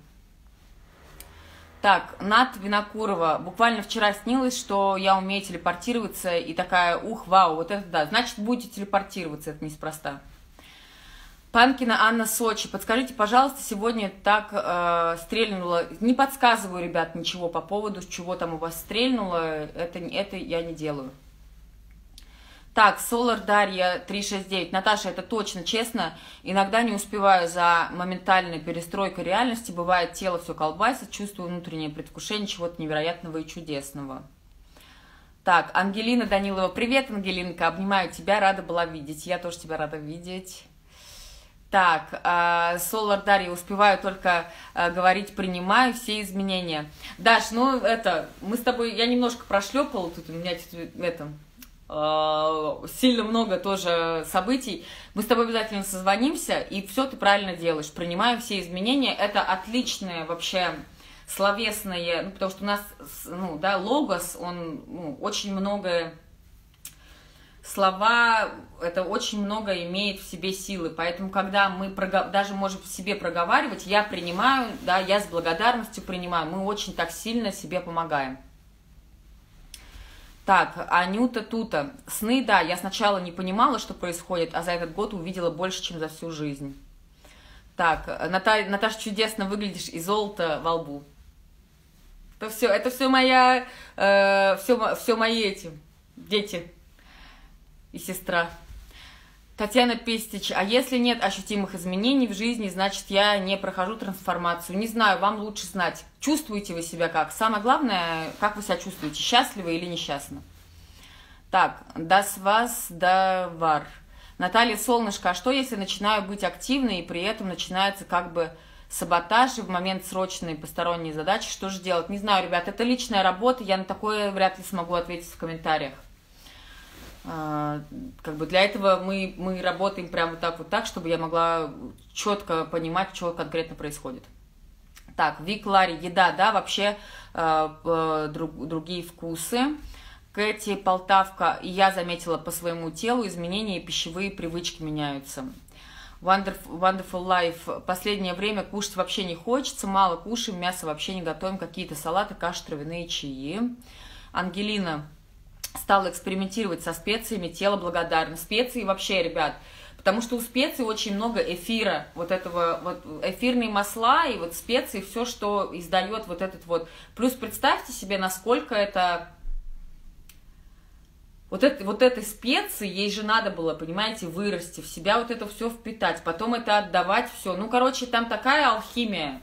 Так, Нат Винокурова. Буквально вчера снилось, что я умею телепортироваться, и такая, ух, вау, вот это да. Значит, будете телепортироваться, это неспроста. Панкина Анна Сочи. Подскажите, пожалуйста, сегодня так э, стрельнуло. Не подсказываю, ребят, ничего по поводу, чего там у вас стрельнуло. Это, это я не делаю. Так, Solar Дарья три шесть девять. Наташа, это точно, честно. Иногда не успеваю за моментальной перестройкой реальности. Бывает, тело все колбасит, чувствую внутреннее предвкушение чего-то невероятного и чудесного. Так, Ангелина Данилова. Привет, Ангелинка. Обнимаю тебя, рада была видеть. Я тоже тебя рада видеть. Так, Solar Дарья, успеваю только э, говорить, принимаю все изменения. Даш, ну это, мы с тобой, я немножко прошлепала, тут у меня это, э, сильно много тоже событий. Мы с тобой обязательно созвонимся, и все ты правильно делаешь. Принимаю все изменения, это отличное вообще словесное, ну, потому что у нас, ну, да, логос, он, ну, очень многое... Слова, это очень много имеет в себе силы, поэтому, когда мы даже можем в себе проговаривать, я принимаю, да, я с благодарностью принимаю, мы очень так сильно себе помогаем. Так, Анюта Тута. Сны, да, я сначала не понимала, что происходит, а за этот год увидела больше, чем за всю жизнь. Так, Наталья, Наташа, чудесно выглядишь, и золото во лбу. Это все, это все моя, э, все, все мои эти дети. И сестра. Татьяна Пестич. А если нет ощутимых изменений в жизни, значит, я не прохожу трансформацию. Не знаю, вам лучше знать. Чувствуете вы себя как? Самое главное, как вы себя чувствуете, счастливы или несчастны. Так, das was da war. Наталья Солнышко. А что, если начинаю быть активной, и при этом начинается как бы саботаж, и в момент срочной посторонней задачи? Что же делать? Не знаю, ребят, это личная работа, я на такое вряд ли смогу ответить в комментариях. Как бы для этого мы, мы работаем прямо вот так вот так, чтобы я могла четко понимать, что конкретно происходит. Так, Вик Ларри, еда, да, вообще э, друг, другие вкусы. Кэти, Полтавка, и я заметила по своему телу изменения, и пищевые привычки меняются. Wonderful, Wonderful Life, последнее время кушать вообще не хочется, мало кушаем, мясо вообще не готовим, какие-то салаты, каши, травяные чаи. Ангелина, стала экспериментировать со специями, тело благодарно. Специи вообще, ребят, потому что у специй очень много эфира, вот этого, вот эфирные масла и вот специи, все, что издает вот этот вот. Плюс представьте себе, насколько это, вот, это, вот этой специи, ей же надо было, понимаете, вырасти, в себя вот это все впитать, потом это отдавать все. Ну, короче, там такая алхимия,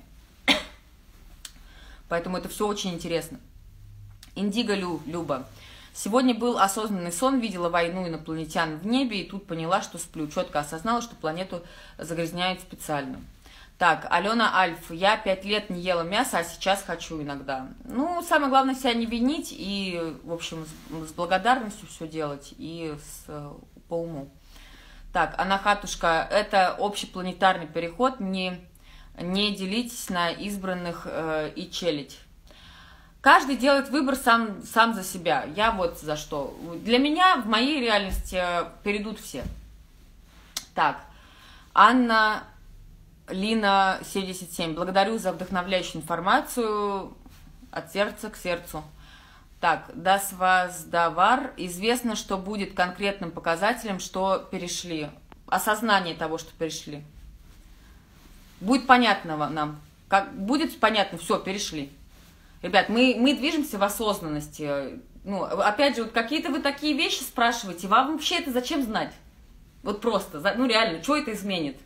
поэтому это все очень интересно. Индиго Лю, Люба. Сегодня был осознанный сон, видела войну инопланетян в небе, и тут поняла, что сплю. Четко осознала, что планету загрязняют специально. Так, Алена Альф. Я пять лет не ела мясо, а сейчас хочу иногда. Ну, самое главное себя не винить и, в общем, с, с благодарностью все делать и с, по уму. Так, Анахатушка. Это общепланетарный переход. Не, не делитесь на избранных э, и челядь. Каждый делает выбор сам, сам за себя. Я вот за что. Для меня в моей реальности перейдут все. Так, Анна Лина семьдесят семь. Благодарю за вдохновляющую информацию от сердца к сердцу. Так, Das was Davar. Известно, что будет конкретным показателем, что перешли. Осознание того, что перешли. Будет понятно нам. Как, будет понятно, все, перешли. Ребят, мы, мы движемся в осознанности. Ну, опять же, вот какие-то вы такие вещи спрашиваете, вам вообще это зачем знать? Вот просто, ну реально, что это изменит?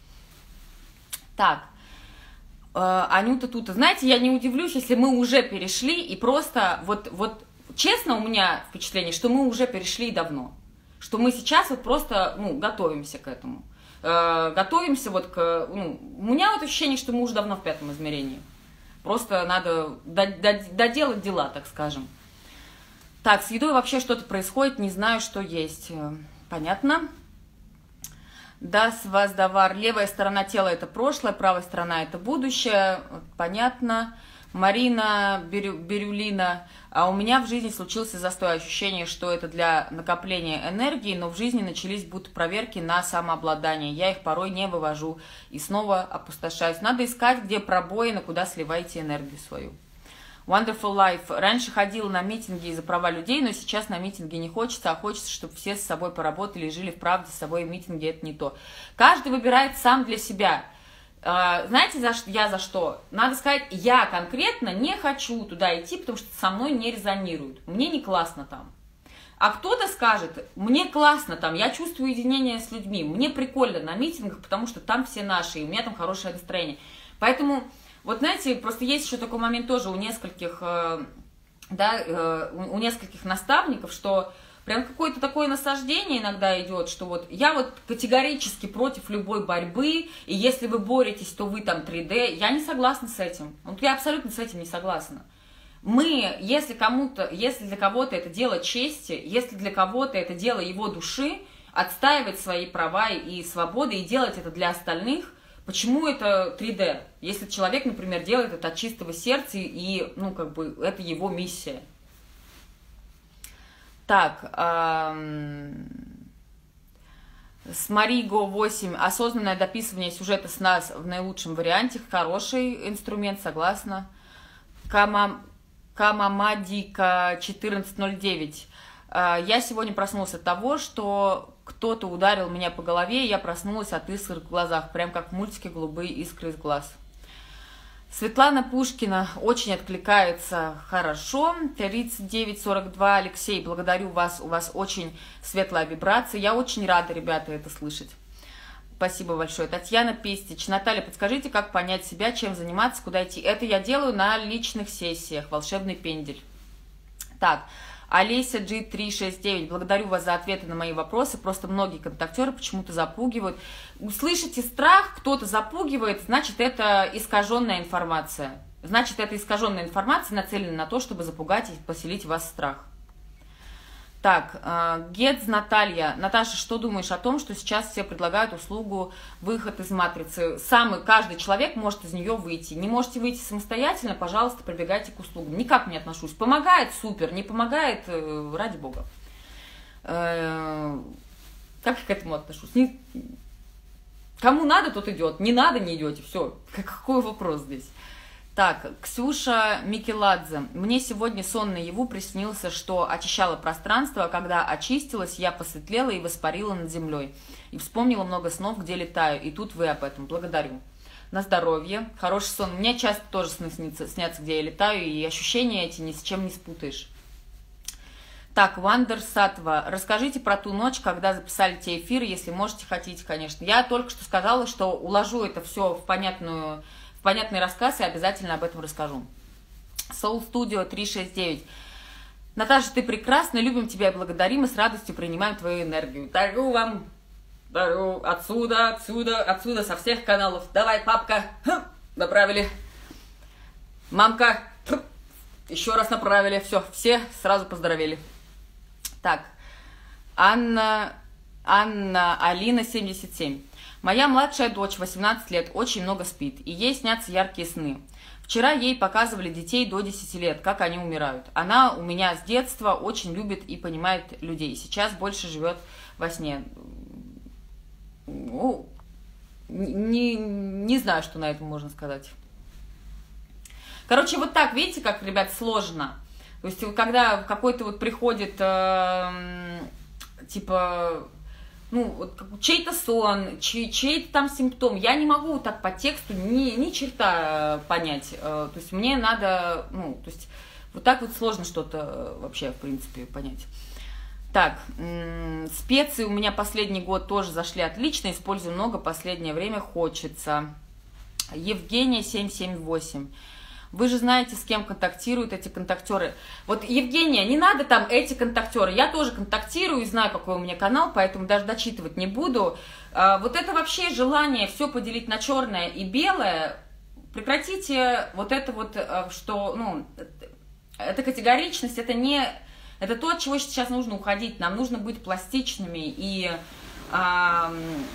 Так, э, Анюта тут, знаете, я не удивлюсь, если мы уже перешли, и просто, вот, вот честно, у меня впечатление, что мы уже перешли давно. Что мы сейчас вот просто, ну, готовимся к этому. Э, готовимся вот к, ну, у меня вот ощущение, что мы уже давно в пятом измерении. Просто надо доделать дела, так скажем. Так, с едой вообще что-то происходит, не знаю, что есть. Понятно. Das was Davar. Левая сторона тела – это прошлое, правая сторона – это будущее. Понятно. Марина Бирю, Бирюлина. А у меня в жизни случился застой, ощущение, что это для накопления энергии, но в жизни начались будто проверки на самообладание. Я их порой не вывожу и снова опустошаюсь. Надо искать, где пробоины, куда сливаете энергию свою. Wonderful Life. Раньше ходила на митинги за права людей, но сейчас на митинги не хочется, а хочется, чтобы все с собой поработали и жили в правде с собой, и митинги это не то. Каждый выбирает сам для себя. Знаете, за, я за что? Надо сказать, я конкретно не хочу туда идти, потому что со мной не резонирует. Мне не классно там. А кто-то скажет, мне классно там, я чувствую единение с людьми, мне прикольно на митингах, потому что там все наши, и у меня там хорошее настроение. Поэтому, вот знаете, просто есть еще такой момент тоже у нескольких, да, у нескольких наставников, что прям какое-то такое насаждение иногда идет, что вот я вот категорически против любой борьбы, и если вы боретесь, то вы там три дэ. Я не согласна с этим. Вот я абсолютно с этим не согласна. Мы, если кому-то, если для кого-то это дело чести, если для кого-то это дело его души, отстаивать свои права и свободы и делать это для остальных, почему это три дэ? Если человек, например, делает это от чистого сердца, и, ну, как бы, это его миссия. Так, эм, с Мариго восемь. Осознанное дописывание сюжета сна в наилучшем варианте. Хороший инструмент, согласна. Кама, Камамадика четырнадцать ноль девять. Э, я сегодня проснулась от того, что кто-то ударил меня по голове, и я проснулась от искр в глазах. Прям как в мультике «Голубые искры из глаз». Светлана Пушкина очень откликается хорошо. тридцать девять сорок два. Алексей, благодарю вас, у вас очень светлая вибрация. Я очень рада, ребята, это слышать. Спасибо большое. Татьяна Пестич. Наталья, подскажите, как понять себя, чем заниматься, куда идти? Это я делаю на личных сессиях. Волшебный пендель. Так, Олеся джи триста шестьдесят девять. Благодарю вас за ответы на мои вопросы. Просто многие контактеры почему-то запугивают. Услышите страх, кто-то запугивает, значит, это искаженная информация. Значит, эта искаженная информация нацелена на то, чтобы запугать и поселить в вас страх. Так, Гетц Наталья. Наташа, что думаешь о том, что сейчас все предлагают услугу выход из матрицы? Самый, каждый человек может из нее выйти. Не можете выйти самостоятельно, пожалуйста, прибегайте к услугам. Никак не отношусь. Помогает, супер. Не помогает, ради бога. Как я к этому отношусь? Не... Кому надо, тот идет. Не надо, не идете. Все. Какой вопрос здесь? Так, Ксюша Микеладзе. Мне сегодня сон наяву приснился, что очищала пространство, а когда очистилась, я посветлела и воспарила над землей. И вспомнила много снов, где летаю. И тут вы об этом. Благодарю. На здоровье. Хороший сон. Мне часто тоже сны снится, снятся, где я летаю, и ощущения эти ни с чем не спутаешь. Так, Вандер Сатва. Расскажите про ту ночь, когда записали те эфиры, если можете, хотите, конечно. Я только что сказала, что уложу это все в понятную... понятный рассказ и обязательно об этом расскажу. Soul Studio три шесть девять. Наташа, ты прекрасна, любим тебя и благодарим, и с радостью принимаем твою энергию. Дарю вам, дарю отсюда, отсюда, отсюда, со всех каналов. Давай, папка, хм, направили. Мамка, хм, еще раз направили. Все, все сразу поздоровели. Так, Анна, Анна, Алина, семьдесят семь. Моя младшая дочь, восемнадцать лет, очень много спит, и ей снятся яркие сны. Вчера ей показывали детей до десяти лет, как они умирают. Она у меня с детства очень любит и понимает людей. Сейчас больше живет во сне. Ну, не, не знаю, что на это можно сказать. Короче, вот так, видите, как, ребят, сложно. То есть, когда какой-то вот приходит, э, типа... ну, вот чей-то сон, чей, чей-то там симптом, я не могу так по тексту ни, ни черта понять, то есть мне надо, ну, то есть вот так вот сложно что-то вообще, в принципе, понять. Так, специи у меня последний год тоже зашли отлично, использую много, последнее время хочется. Евгения семь семь восемь. Вы же знаете, с кем контактируют эти контактеры. Вот, Евгения, не надо там эти контактеры. Я тоже контактирую и знаю, какой у меня канал, поэтому даже дочитывать не буду. А, вот это вообще желание все поделить на черное и белое. Прекратите вот это вот, что, ну, это категоричность, это не... Это то, от чего сейчас нужно уходить. Нам нужно быть пластичными и а,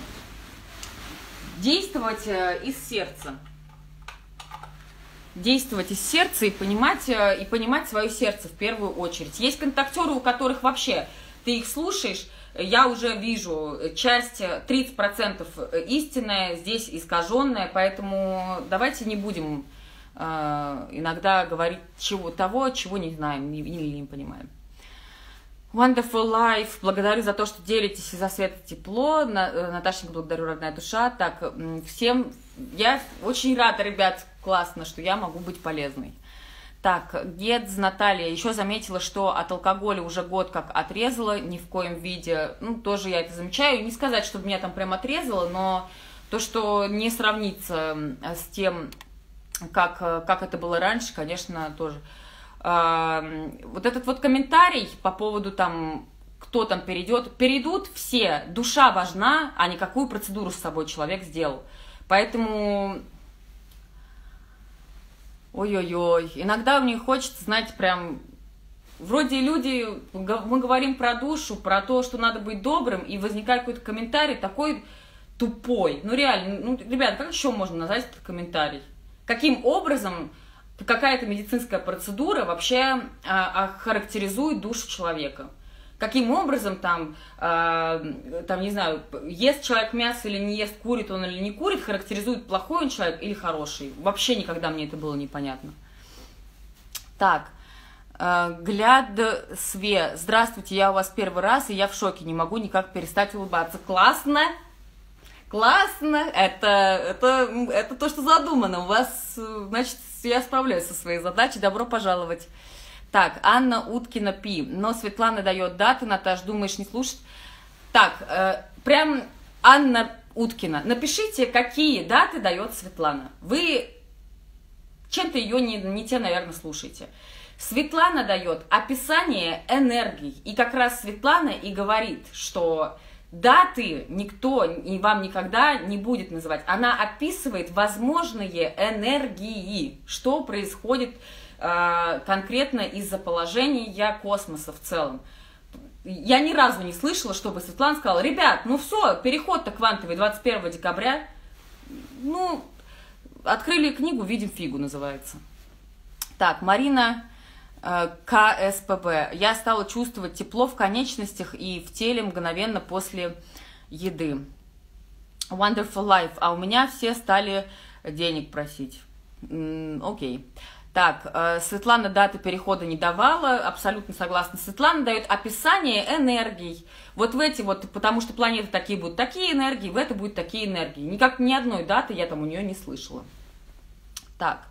действовать из сердца. Действовать из сердца и понимать, и понимать свое сердце в первую очередь. Есть контактеры, у которых вообще ты их слушаешь, я уже вижу, часть тридцать процентов истинная, здесь искаженная, поэтому давайте не будем э, иногда говорить чего, того, чего не знаем или не, не понимаем. Wonderful Life, благодарю за то, что делитесь и за свет и тепло. Наташенька, благодарю, родная душа. Так, всем, я очень рада, ребят, классно, что я могу быть полезной. Так, Гетц Наталья, еще заметила, что от алкоголя уже год как отрезала, ни в коем виде, ну, тоже я это замечаю. Не сказать, чтобы меня там прям отрезало, но то, что не сравнится с тем, как, как это было раньше, конечно, тоже... Вот этот вот комментарий по поводу там, кто там перейдет, перейдут все, душа важна, а не какую процедуру с собой человек сделал. Поэтому, ой-ой-ой, иногда мне хочется, знаете, прям, вроде люди, мы говорим про душу, про то, что надо быть добрым, и возникает какой-то комментарий такой тупой. Ну реально, ну, ребят, как еще можно назвать этот комментарий? Каким образом... какая-то медицинская процедура вообще а, характеризует душу человека. Каким образом там, а, там, не знаю, ест человек мясо или не ест, курит он или не курит, характеризует, плохой он человек или хороший. Вообще никогда мне это было непонятно. Так, а, Гляд Све. Здравствуйте, я у вас первый раз, и я в шоке, не могу никак перестать улыбаться. Классно! Классно! Это, это, это то, что задумано. У вас, значит, я справляюсь со своей задачей. Добро пожаловать. Так, Анна Уткина Пи. Но Светлана дает даты. Наташ, думаешь, не слушать? Так, э, прям Анна Уткина. Напишите, какие даты дает Светлана. Вы чем-то ее не, не те, наверное, слушаете. Светлана дает описание энергий. И как раз Светлана и говорит, что... даты никто и вам никогда не будет называть. Она описывает возможные энергии, что происходит э, конкретно из-за положения космоса в целом. я ни разу не слышала, чтобы Светлана сказала: ребят, ну все, переход-то квантовый двадцать первого декабря, ну, открыли книгу, видим фигу, называется. Так, Марина э, КСПБ. Я стала чувствовать тепло в конечностях и в теле мгновенно после еды. Wonderful Life. А у меня все стали денег просить. М, окей. Так, э, Светлана даты перехода не давала, абсолютно согласна. Светлана дает описание энергий. Вот в эти вот, потому что планеты такие будут такие энергии, в это будут такие энергии. Никак ни одной даты я там у нее не слышала. Так.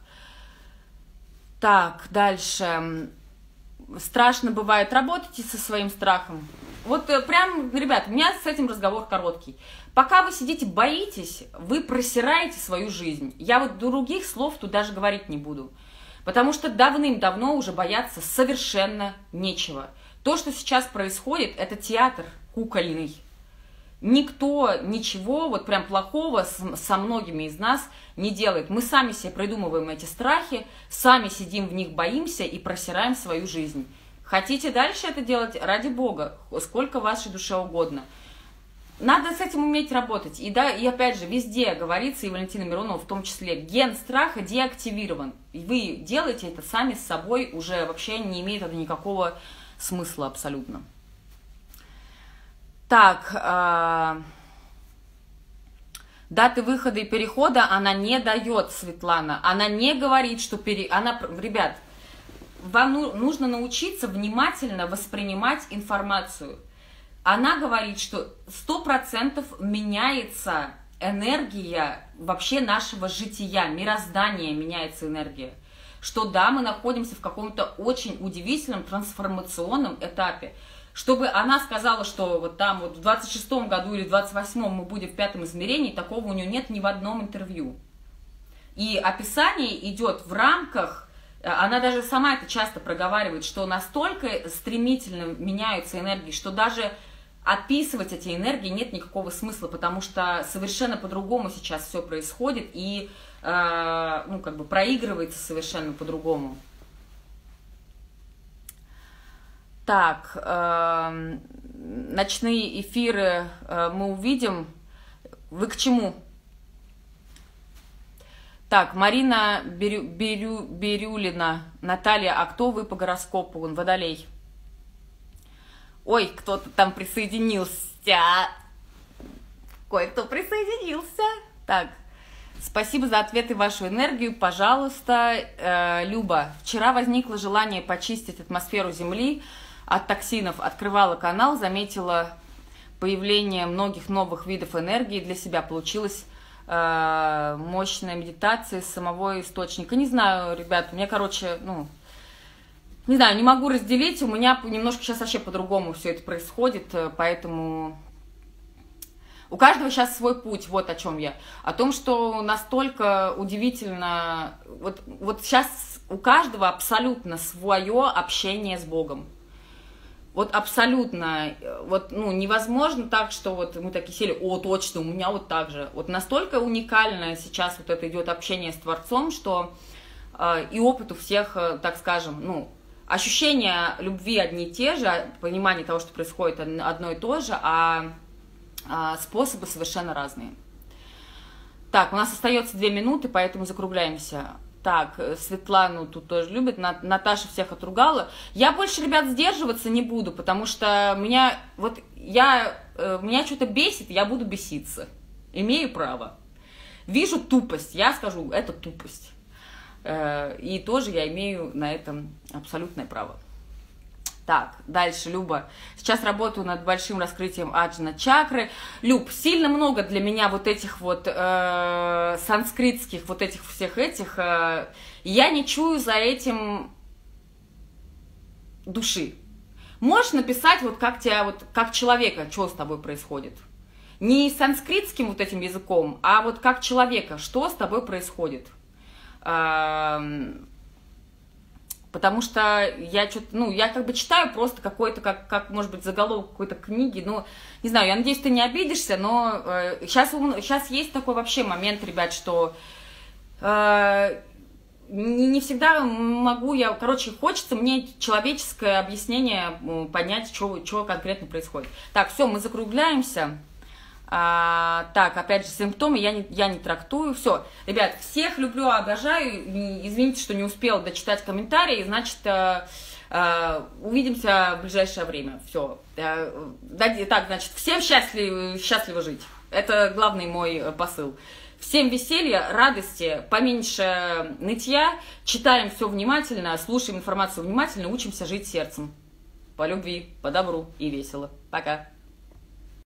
Так, дальше. Страшно бывает, работайте со своим страхом. Вот э, прям, ребят, у меня с этим разговор короткий. Пока вы сидите, боитесь, вы просираете свою жизнь. Я вот других слов тут даже говорить не буду. Потому что давным-давно уже бояться совершенно нечего. То, что сейчас происходит, это театр кукольный. Никто ничего вот прям плохого с, со многими из нас не делает. Мы сами себе придумываем эти страхи, сами сидим в них, боимся и просираем свою жизнь. Хотите дальше это делать? Ради Бога, сколько вашей душе угодно. Надо с этим уметь работать. И, да, и опять же, везде говорится, и Валентина Миронова в том числе, ген страха деактивирован. И вы делаете это сами с собой, уже вообще не имеет это никакого смысла абсолютно. Так, э, даты выхода и перехода она не дает, Светлана. Она не говорит, что... Пере... Она... Ребят, вам нужно научиться внимательно воспринимать информацию. Она говорит, что сто процентов меняется энергия вообще нашего жития, мироздания меняется энергия. Что да, мы находимся в каком-то очень удивительном трансформационном этапе. Чтобы она сказала, что вот там вот в двадцать шестом году или в двадцать восьмом мы будем в пятом измерении, такого у нее нет ни в одном интервью. И описание идет в рамках... Она даже сама это часто проговаривает, что настолько стремительно меняются энергии, что даже описывать эти энергии нет никакого смысла, потому что совершенно по-другому сейчас все происходит и э, ну, как бы проигрывается совершенно по-другому. Так, э, ночные эфиры э, мы увидим. Вы к чему? Так, Марина Берю, Берю, Берюлина. Наталья, а кто вы по гороскопу? Он Водолей. Ой, кто-то там присоединился. Кое-кто присоединился. Так, спасибо за ответы и вашу энергию. Пожалуйста, э, Люба. Вчера возникло желание почистить атмосферу Земли от токсинов. Открывала канал, заметила появление многих новых видов энергии для себя. Получилось э, мощная медитация из самого источника. Не знаю, ребят, у меня, короче, ну... Не знаю, не могу разделить, у меня немножко сейчас вообще по-другому все это происходит, поэтому у каждого сейчас свой путь, вот о чем я. О том, что настолько удивительно, вот, вот сейчас у каждого абсолютно свое общение с Богом. Вот абсолютно, вот, ну, невозможно так, что вот мы такие сели, о, точно, у меня вот так же. Вот настолько уникально сейчас вот это идет общение с Творцом, что э, и опыт у всех, э, так скажем, ну, ощущения любви одни и те же, понимание того, что происходит одно и то же, а, а способы совершенно разные. Так, у нас остается две минуты, поэтому закругляемся. Так, Светлану тут тоже любят, Наташа всех отругала. Я больше, ребят, сдерживаться не буду, потому что меня, вот, я, меня что-то бесит, я буду беситься. Имею право. Вижу тупость, я скажу, это тупость. И тоже я имею на этом абсолютное право. Так, дальше, Люба. Сейчас работаю над большим раскрытием аджна чакры. Люб, сильно много для меня вот этих вот э, санскритских, вот этих всех этих. Э, я не чую за этим души. Можешь написать, вот как тебя, вот как человека, что с тобой происходит. Не санскритским вот этим языком, а вот как человека, что с тобой происходит. Потому что я что-то, ну, я как бы читаю просто какой-то, как, как может быть, заголовок какой-то книги, ну, не знаю, я надеюсь, ты не обидишься, но э, сейчас, сейчас есть такой вообще момент, ребят, что э, не, не всегда могу я, короче, хочется мне человеческое объяснение понять, что конкретно происходит. Так, все, мы закругляемся. А, так, опять же, симптомы я не, я не трактую. Все, ребят, всех люблю, обожаю. Извините, что не успела дочитать комментарии. Значит, а, а, увидимся в ближайшее время. Все. А, так, значит, всем счастливо, счастливо жить. Это главный мой посыл. Всем веселья, радости, поменьше нытья. Читаем все внимательно, слушаем информацию внимательно, учимся жить сердцем. По любви, по добру и весело. Пока.